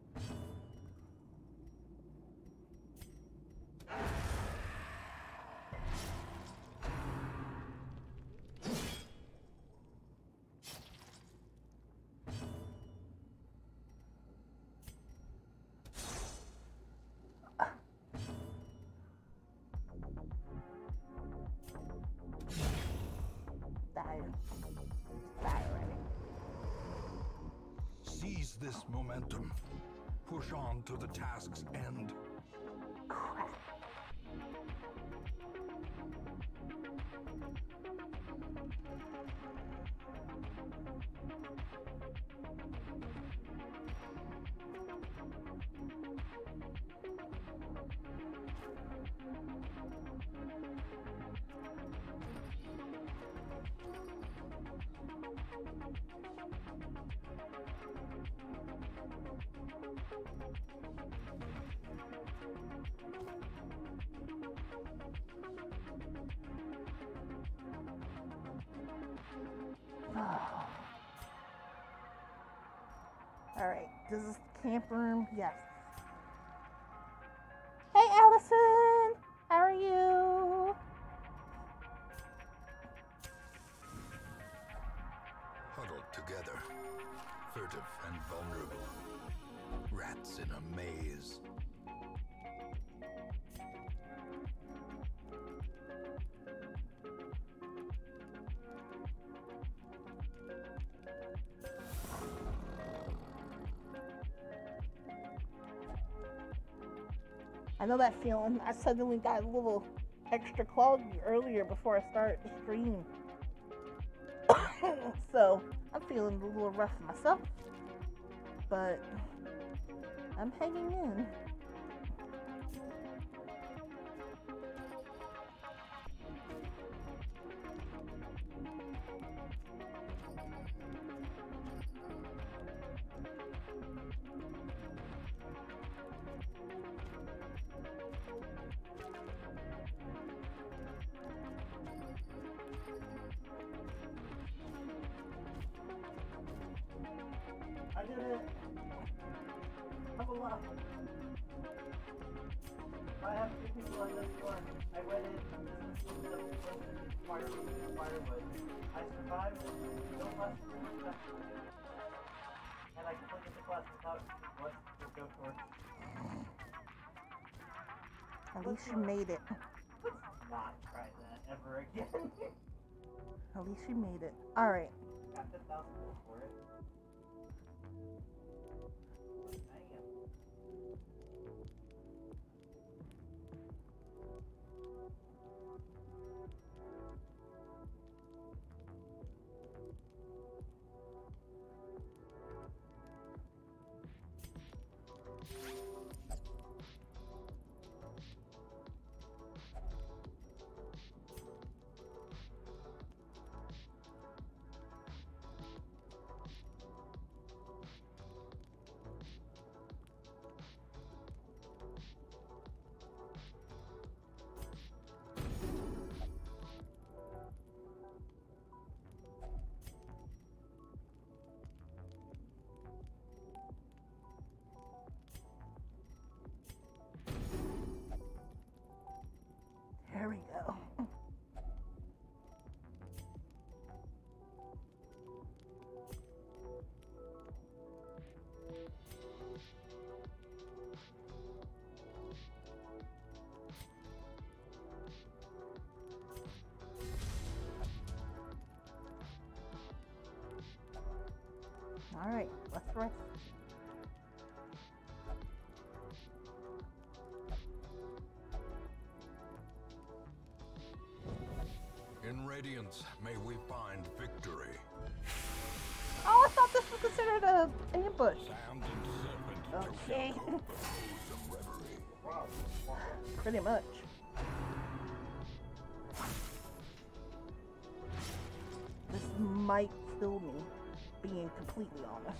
Die. Die already. Seize this momentum. Push on to the task's end. Crap. All right, this is the camp room. Yes. Hey, Allison, how are you? Huddled together, furtive and vulnerable. Rats in a maze. I know that feeling. I suddenly got a little extra quality earlier before I started the stream. So, I'm feeling a little rough myself. But, I'm hanging in. I did it. I'm alive. I have two people on this one. I went in. This is the firewood. Firewood. I survived. No less than one second. And I completed the quest without what to go for. At least you made it. Let's not try that ever again. At least you made it. Alright. Got ten thousand gold for it. Alright, let's rest. In Radiance, may we find victory. Oh, I thought this was considered a ambush. Sound and serpent Okay. to propose of reverie. Pretty much. This might kill me, being completely honest.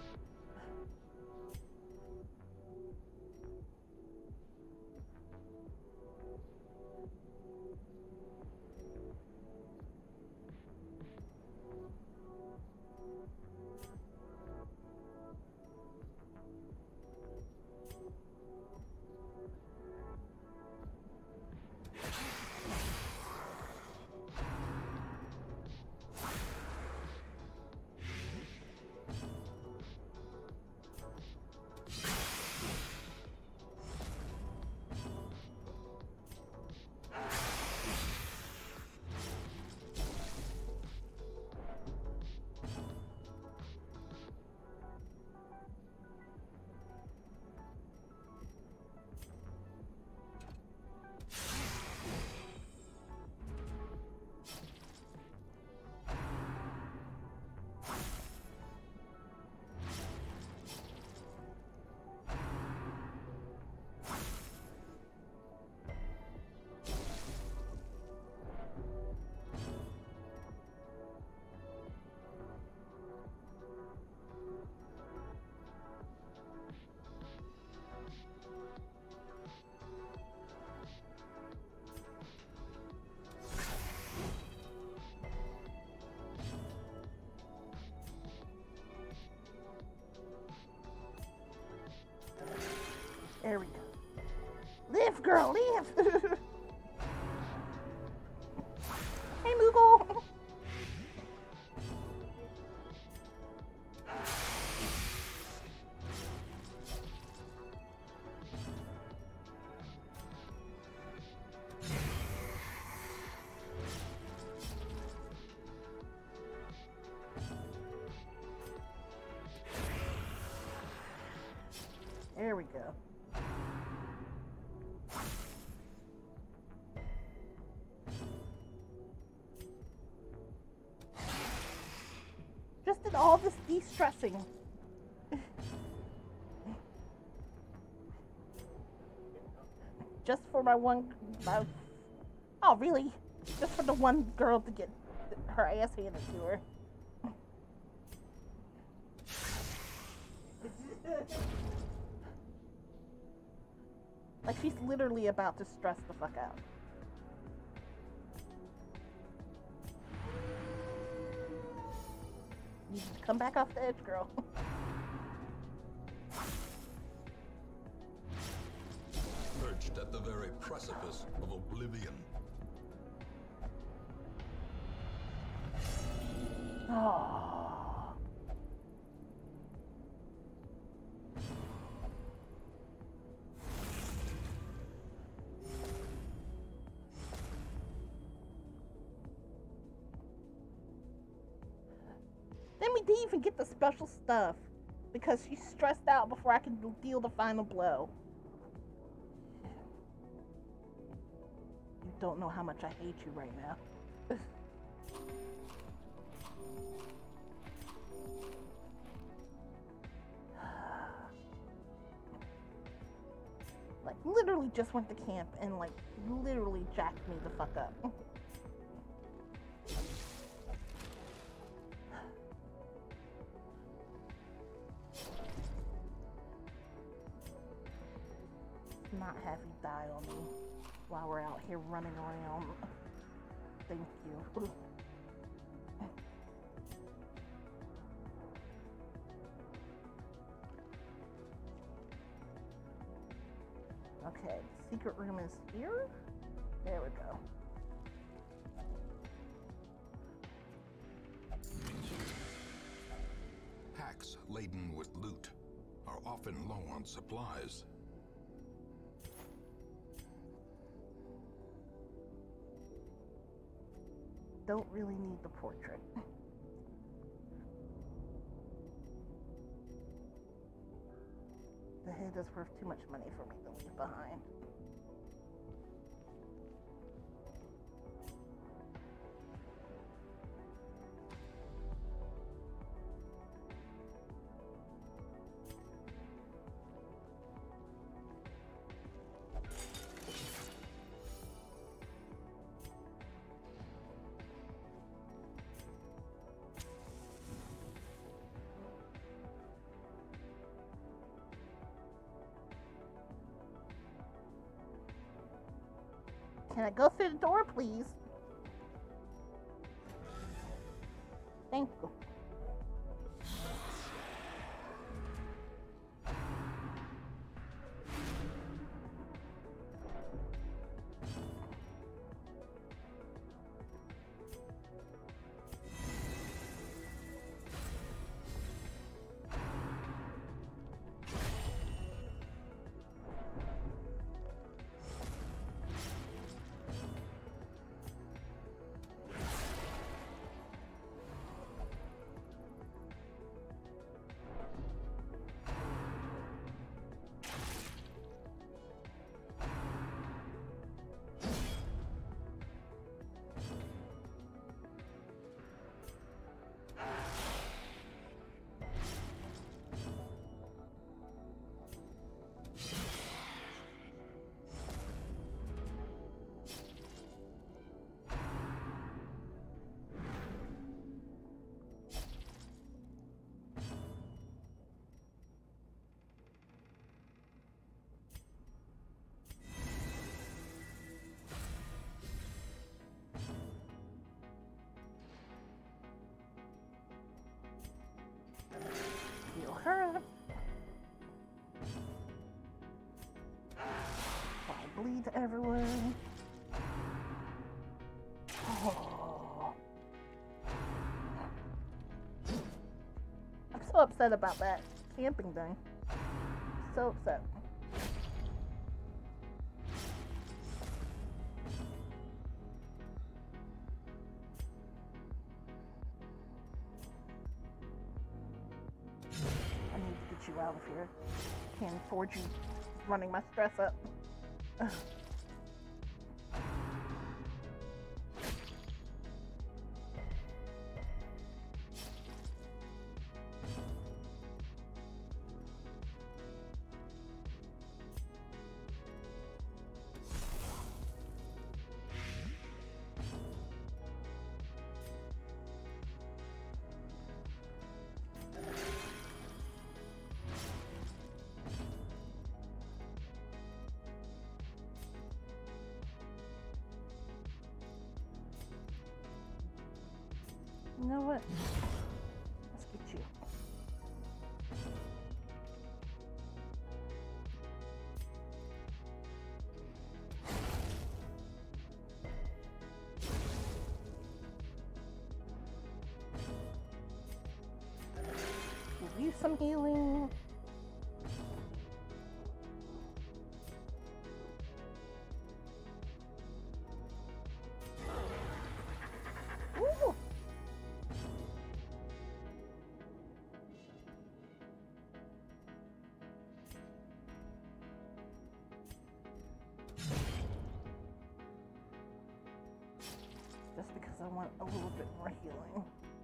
There we go. Live, girl, live! Hey, Moogle! There we go. Just did all this de-stressing. Just for my one, my, oh really? Just for the one girl to get her ass handed to her. Like she's literally about to stress the fuck out. You need to come back off the edge, girl. Perched at the very precipice of oblivion. Oh. Then we didn't even get the special stuff because she's stressed out before I can deal the final blow. You don't know how much I hate you right now. Like, literally just went to camp and, like, literally jacked me the fuck up. Not have you die on me while we're out here running around. Thank you. Okay, secret room is here. There we go. Packs laden with loot are often low on supplies. Don't really need the portrait. It is worth too much money for me to leave behind. Can I go through the door, please? Thank you. Heal her up. I bleed everywhere. Oh. I'm so upset about that camping thing. So upset. You out of here. Can't afford you running my stress up. Ugh. You know what? Let's get you. Give you some healing. Ooh. Just because I want a little bit more healing.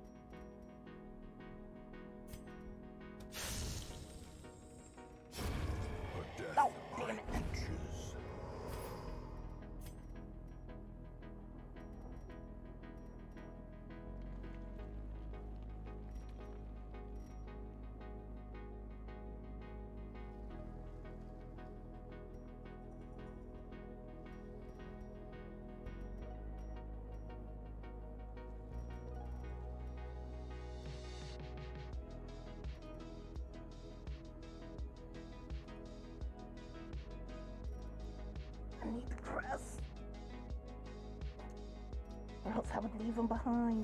Oh, damn it. I need to press, or else I would leave him behind.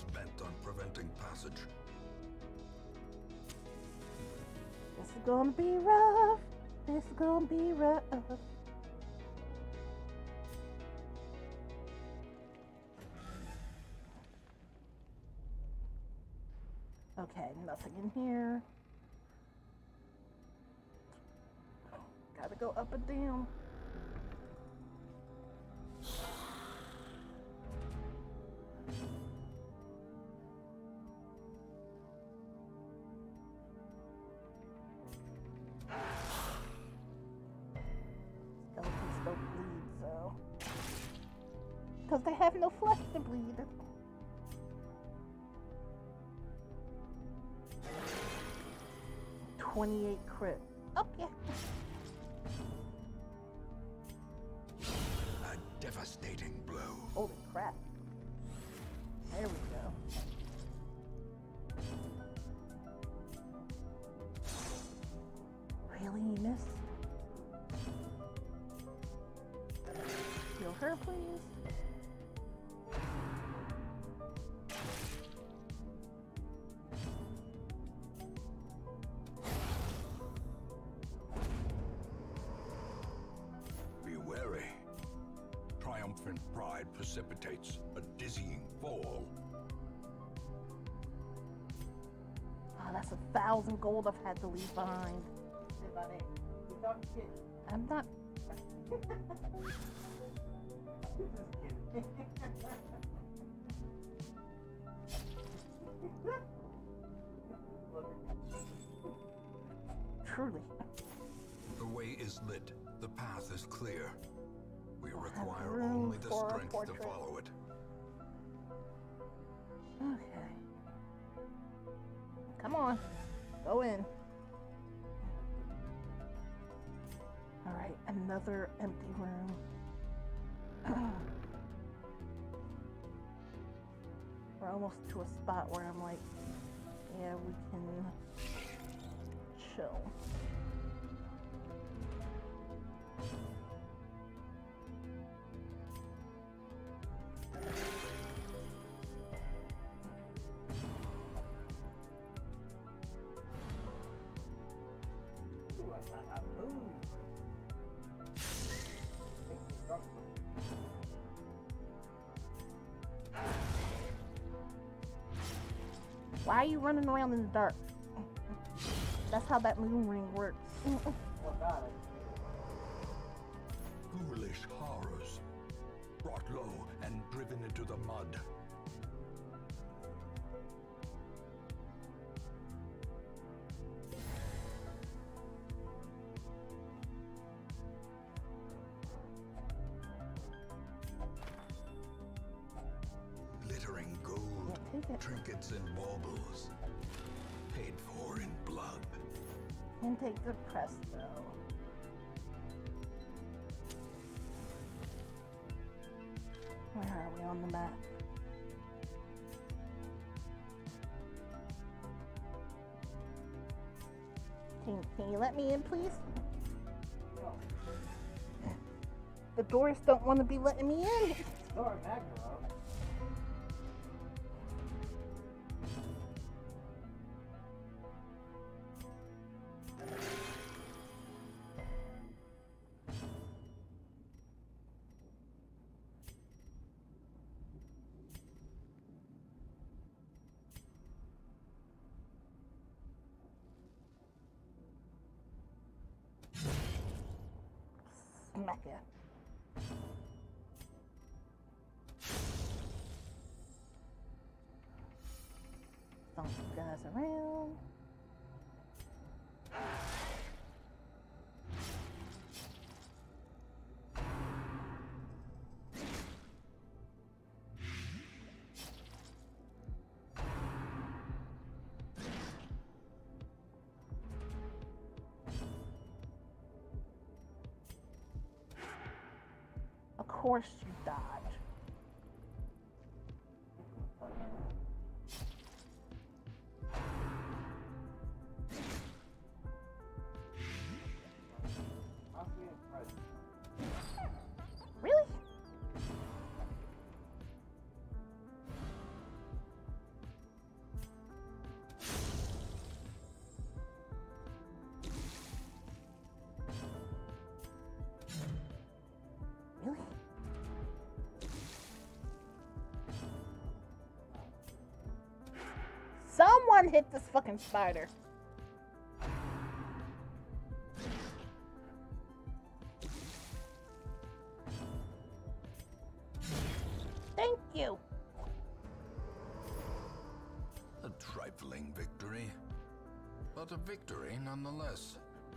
bent on preventing passage. This is gonna be rough. This is gonna be rough. Okay, nothing in here. Gotta go up and down. Skeletons don't bleed, so. Because they have no flesh to bleed. twenty-eight crit. Okay. A devastating blow. Holy crap. There we go. Really, you missed? Heal her, please. Be wary. Triumphant pride precipitates a dizzying fall. Oh, that's a thousand gold I've had to leave behind. Hey, buddy. We talking kids. I'm not. Just kidding. Truly. The way is lit. The path is clear. We require room only the for a strength to portrait. follow it. Okay. Come on. Go in. Alright, another empty room. We're almost to a spot where I'm like, yeah, we can chill. Ooh, I got a moon. Why are you running around in the dark? That's how that moon ring works. Oh, God. Foolish horrors. Brought low and driven into the mud. Glittering gold, Take it. trinkets and baubles. Paid for in blood. And take the presto. Where are we on the map? Can, can you let me in, please? The doors don't want to be letting me in. Thor Ragnarok. Smack it. Dump you guys around. Of course you dodge. I'll see you in front. Really? One hit this fucking spider. Thank you. A trifling victory, but a victory nonetheless.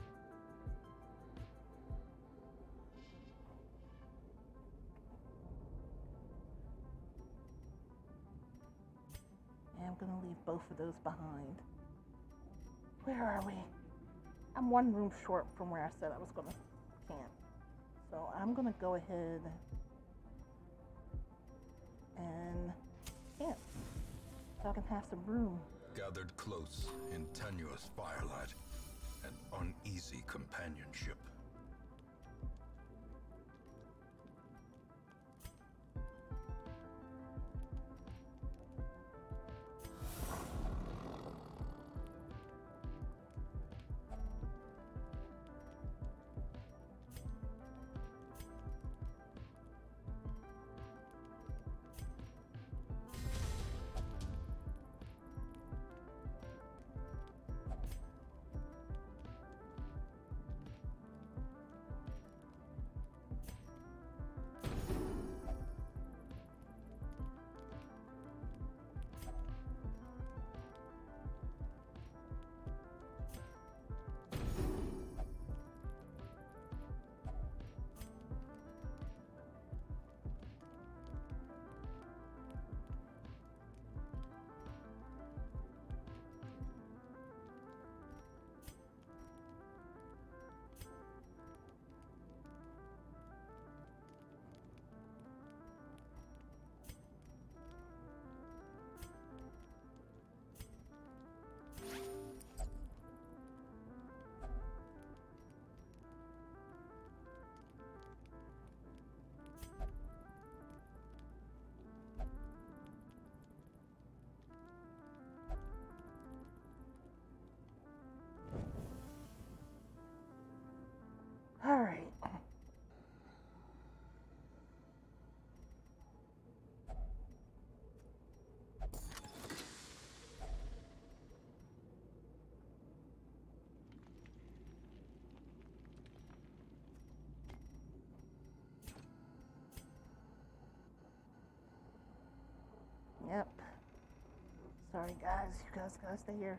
Yeah, I'm gonna leave both of those behind. Where are we? I'm one room short from where I said I was gonna camp. So I'm gonna go ahead and camp so I can have some room. Gathered close in tenuous firelight and uneasy companionship. All right. Yep. Sorry guys, you guys gotta stay here.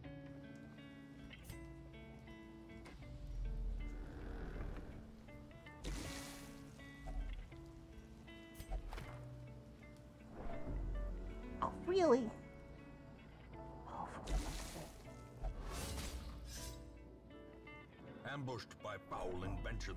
Oh, really? Oh, for fuck's sake. Ambushed by foul invention.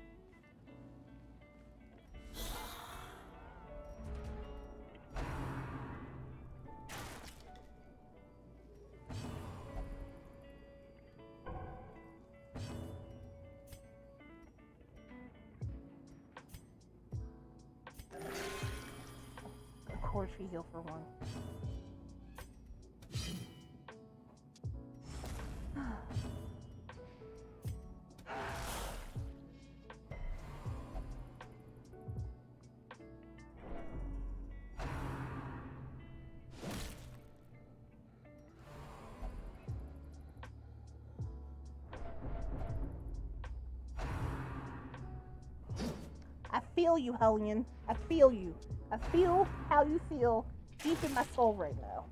Of course we heal for one. I feel you, Hellion. I feel you. I feel how you feel deep in my soul right now.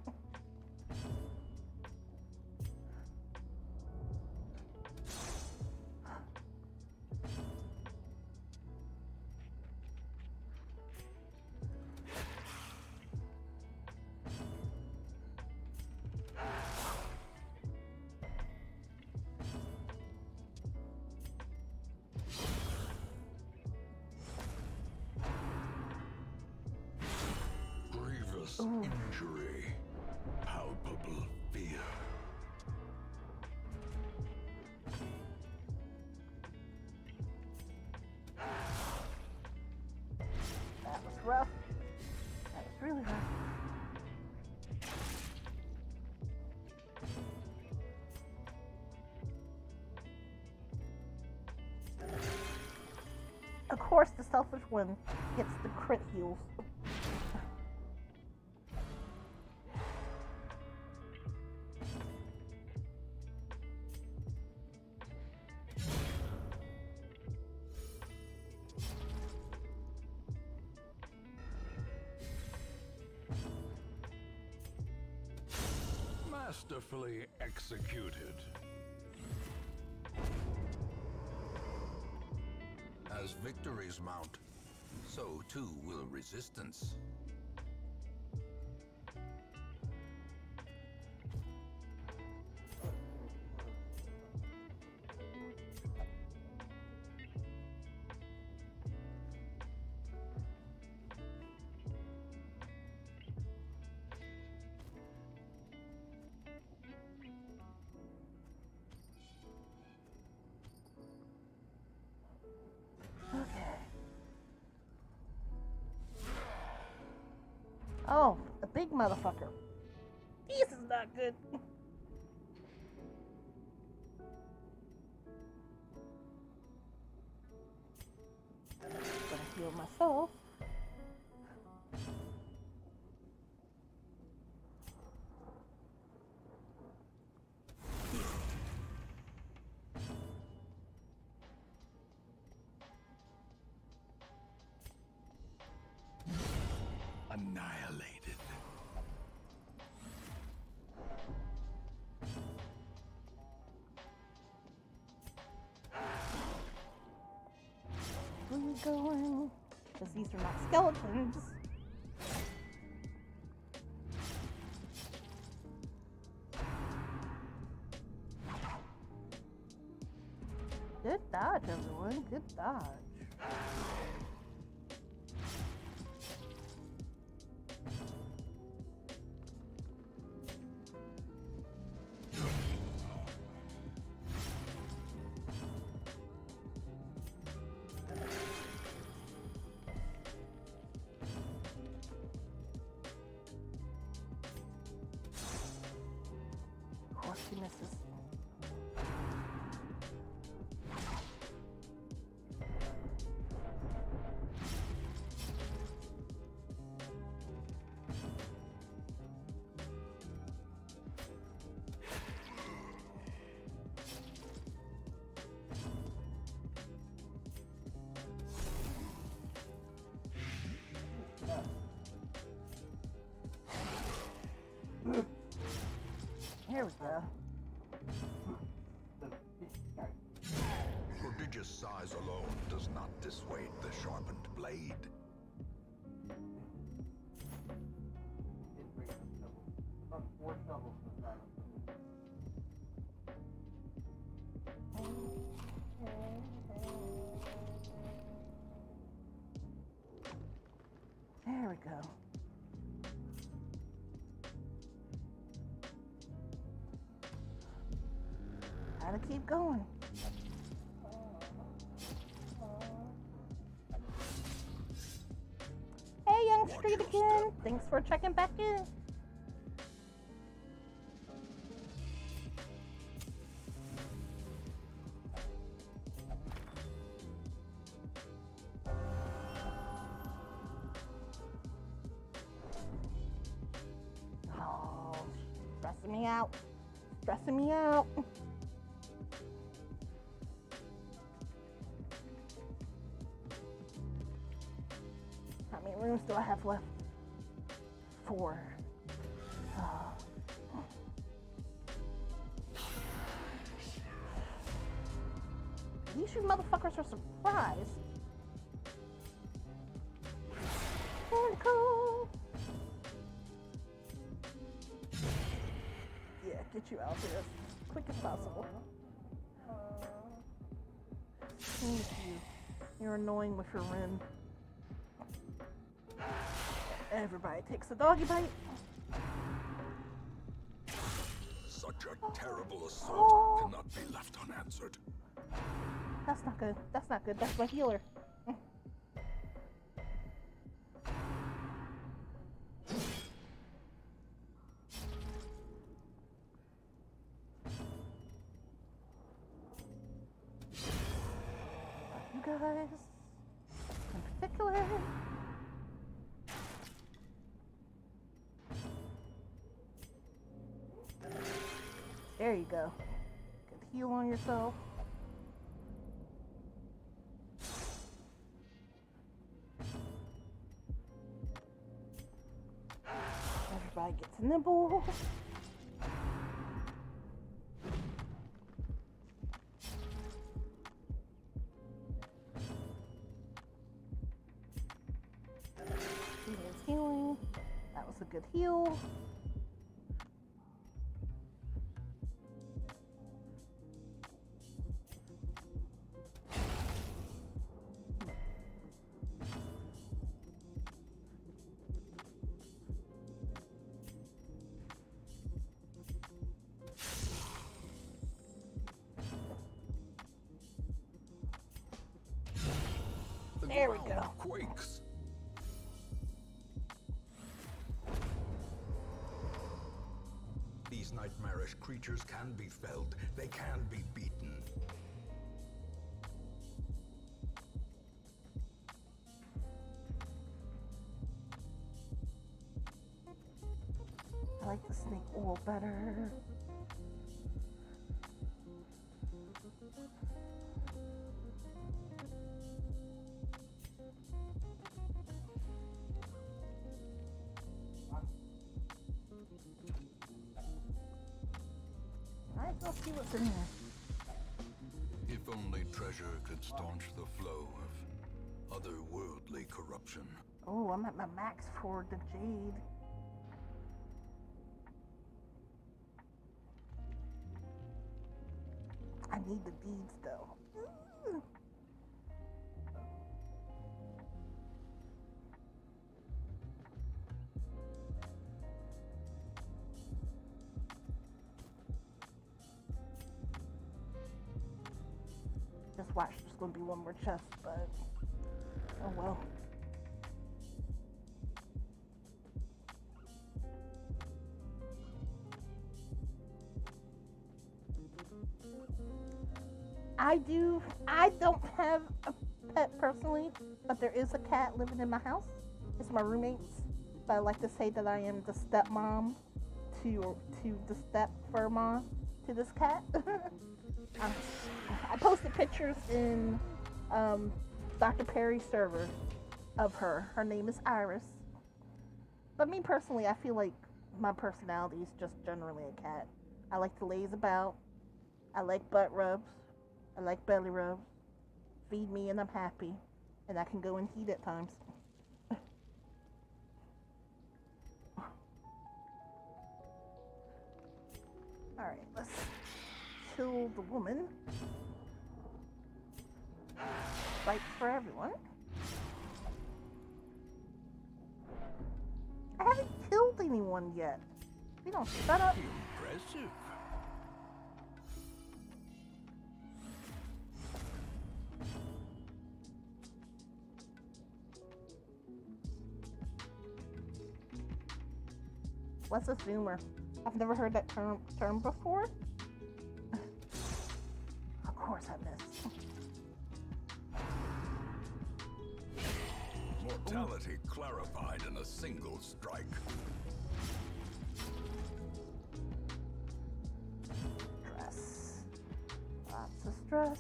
Grievous Ooh. injury. Palpable fear. That was rough. That was really rough. Of course, the selfish one gets the crit heals. Masterfully executed. As victories mount, so too will resistance. Oh, a big motherfucker. This is not good. Gonna heal myself. Annihilated. Where you going? Because these are not skeletons. Good dodge, everyone. Good dodge. Of course he misses. Here we go. Prodigious size alone does not dissuade the sharpened blade. Did bring some shovels. About four shovels from that. There we go. Gotta keep going. Hey, Young Street again. Thanks for checking back in. Oh, stressing me out. Stressing me out. How many rooms do I have left? Four. Oh. These you motherfuckers are surprised. Tentacle. Yeah, get you out there as quick as possible. Thank you. You're annoying with your Ren. Everybody takes a doggy bite. Such a terrible assault Oh. cannot be left unanswered. That's not good. That's not good. That's my healer. You guys, in particular. There you go. Good heal on yourself. Everybody gets a nibble. was a good heal. The There we ground go. Quakes. These nightmarish creatures can be felled. They can be beaten. I like the snake oil better. Alright, let's see what's in there. If only treasure could staunch the flow of otherworldly corruption. Oh, I'm at my max for the jade. I need the deeds though. Mm. Just watch, there's gonna be one more chest, but oh well. I do, I don't have a pet personally, but there is a cat living in my house. It's my roommate's, but I like to say that I am the stepmom to to the step fur mom to this cat. um, I posted pictures in um, Doctor Perry's server of her. Her name is Iris. But me personally, I feel like my personality is just generally a cat. I like to laze about. I like butt rubs. I like belly rubs. Feed me and I'm happy. And I can go in heat at times. Alright, let's kill the woman. Fight for everyone. I haven't killed anyone yet. We don't shut up. Impressive. What's a zoomer? I've never heard that term term before. Of course I missed. Mortality clarified in a single strike. Stress. Lots of stress.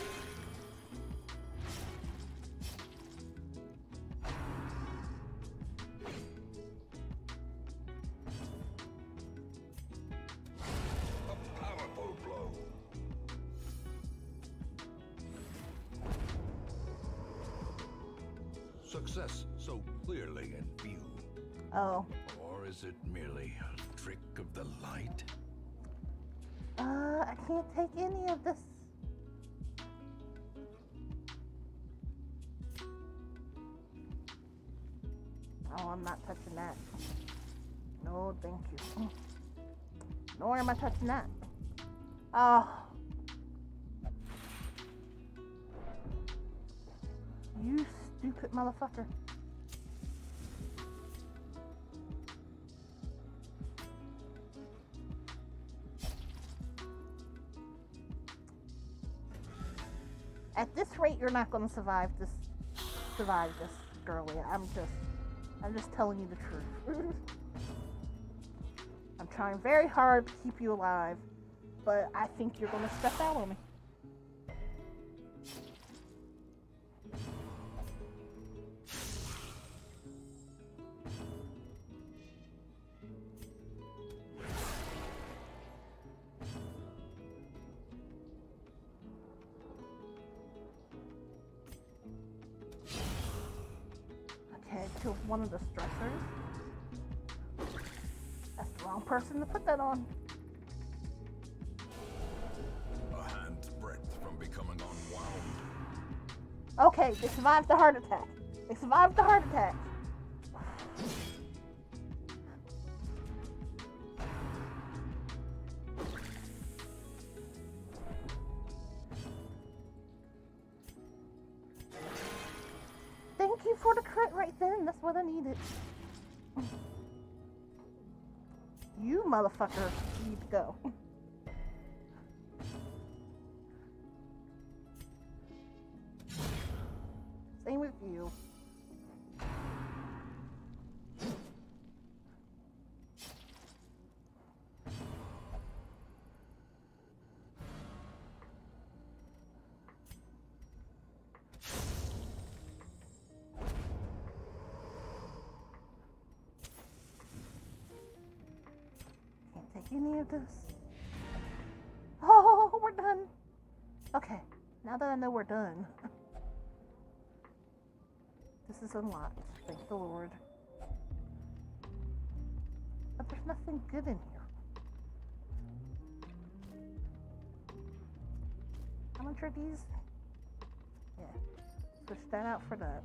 A powerful blow. Success so clearly in view. Oh. Or is it merely a trick of the light? Uh, I can't take any of this. Oh, I'm not touching that. No, thank you. Nor am I touching that. Oh. You stupid motherfucker. At this rate, you're not going to survive this. Survive this, girlie. I'm just, I'm just telling you the truth. I'm trying very hard to keep you alive, but I think you're going to step out on me. Okay, I killed one of the stressors. Wrong person to put that on. A hand's breadth from becoming unwound. Okay, they survived the heart attack. They survived the heart attack. Thank you for the crit right then. That's what I needed. You motherfucker need to go. Same with you. Can't take any of this. Oh, we're done. Okay, now that I know we're done. This is unlocked, thank the Lord. But there's nothing good in here. How much are these? Yeah, switch that out for that.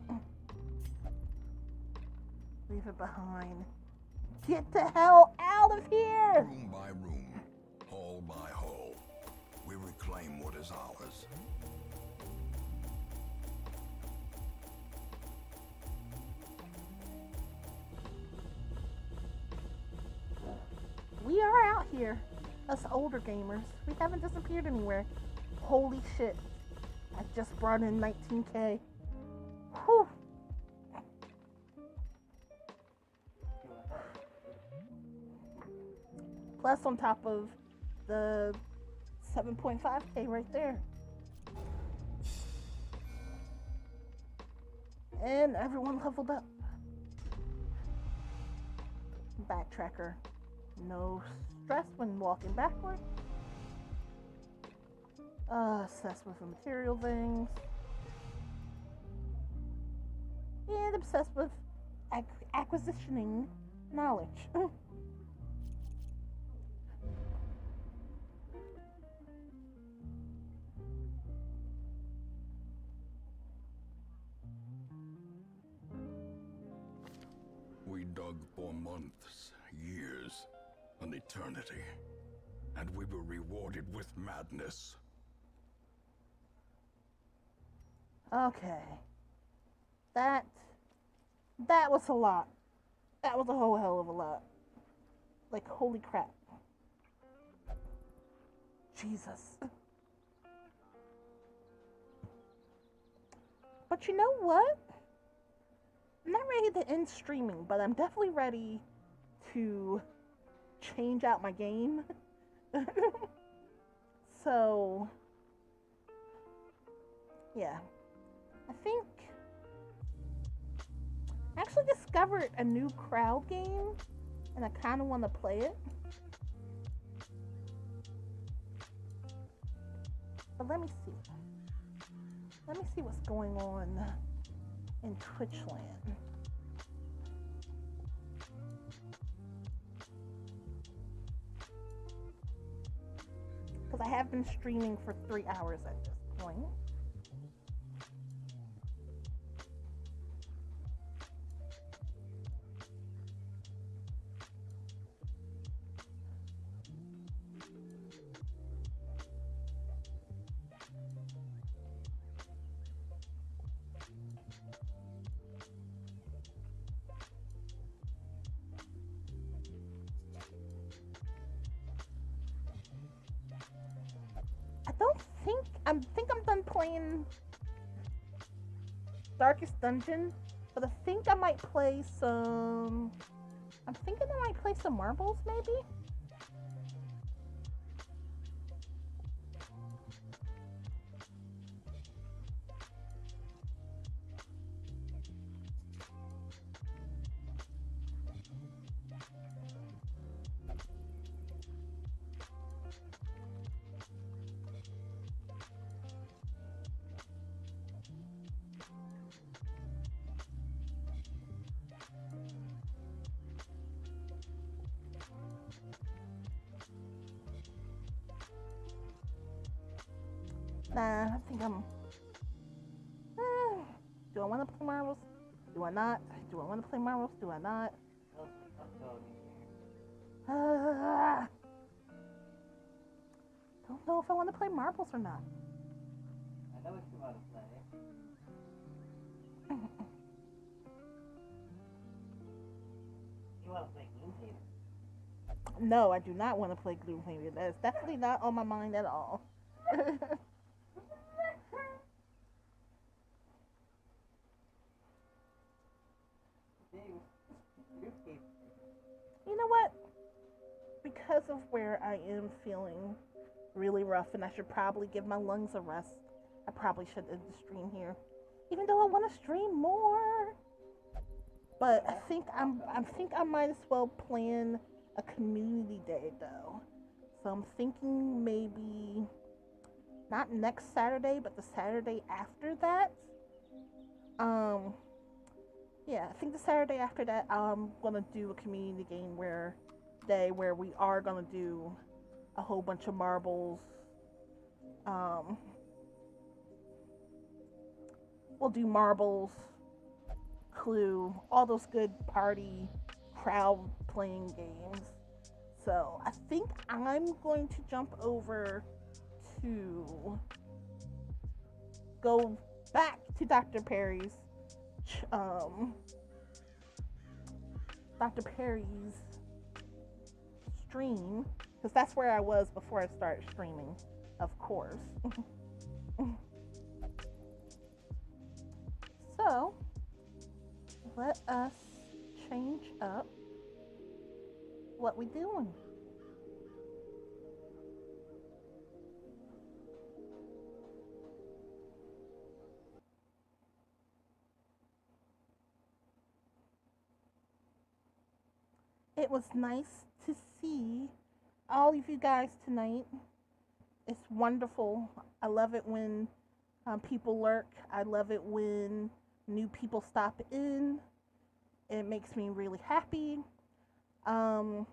Leave it behind. Get the hell out of here! Room by room, hall by hall, we reclaim what is ours. We are out here, us older gamers. We haven't disappeared anywhere. Holy shit. I just brought in nineteen K. Whew. Plus on top of the seven point five K right there. And everyone leveled up. Backtracker. No stress when walking backward. Uh, obsessed with the material things. And obsessed with ac acquisitioning knowledge. We dug for months, years, an eternity, and we were rewarded with madness. Okay. That... That was a lot. That was a whole hell of a lot. Like, holy crap. Jesus. But you know what? I'm not ready to end streaming, but I'm definitely ready to change out my game. So, yeah. I think I actually discovered a new crowd game, and I kind of want to play it. But let me see. Let me see what's going on in Twitchland. Because I have been streaming for three hours at this point. I don't think I think I'm done playing Darkest Dungeon, but I think I might play some. I'm thinking I might play some Marbles, maybe. Nah, I think I'm. Eh, do I want to play marbles? Do I not? Do I want to play marbles? Do I not? Let's, let's go. Uh, don't know if I want to play marbles or not. I know what you want to play. You want to play Gloomhaven? No, I do not want to play Gloomhaven. That is definitely not on my mind at all. You know what? Because of where I am feeling really rough, and I should probably give my lungs a rest, I probably should end the stream here. Even though I want to stream more. But I think I'm I think I might as well plan a community day though. So I'm thinking maybe not next Saturday, but the Saturday after that. Um yeah, I think the Saturday after that I'm gonna do a community game where day where we are gonna do a whole bunch of marbles. Um we'll do marbles, Clue, all those good party crowd playing games. So I think I'm going to jump over to go back to Doctor Perry's um Doctor Perry's stream, because that's where I was before I started streaming, of course. So let us change up what we doing. It was nice to see all of you guys tonight. It's wonderful. I love it when um, people lurk. I love it when new people stop in. It makes me really happy. Um,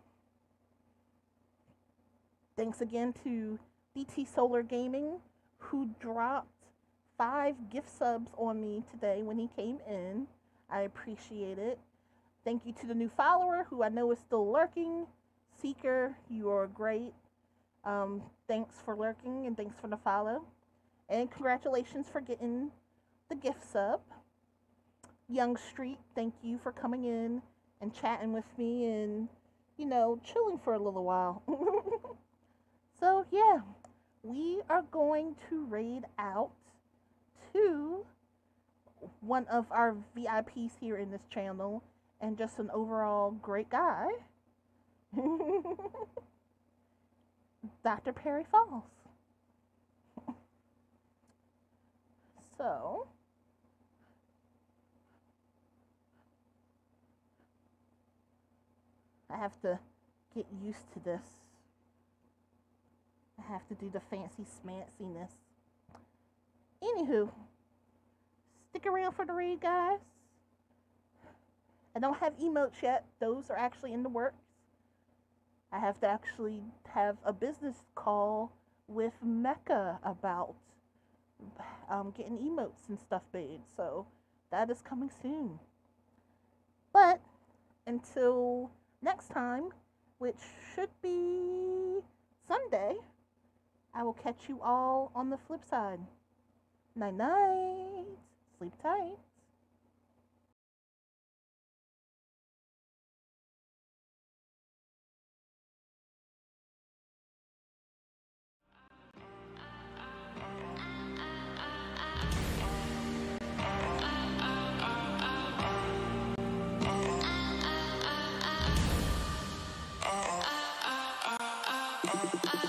thanks again to D T Solar Gaming, who dropped five gift subs on me today when he came in. I appreciate it. Thank you to the new follower, who I know is still lurking. Seeker, you are great. Um, thanks for lurking and thanks for the follow. And congratulations for getting the gift sub. Young Street, thank you for coming in and chatting with me and, you know, chilling for a little while. So, yeah, we are going to raid out to one of our V I Ps here in this channel and just an overall great guy, Doctor Perry Falls. So, I have to get used to this. I have to do the fancy smanciness. Anywho, stick around for the raid, guys. I don't have emotes yet. Those are actually in the works. I have to actually have a business call with Mecca about um, getting emotes and stuff made. So that is coming soon. But until next time, which should be Sunday, I will catch you all on the flip side. Night night. Sleep tight. Uh, uh, uh, uh, uh.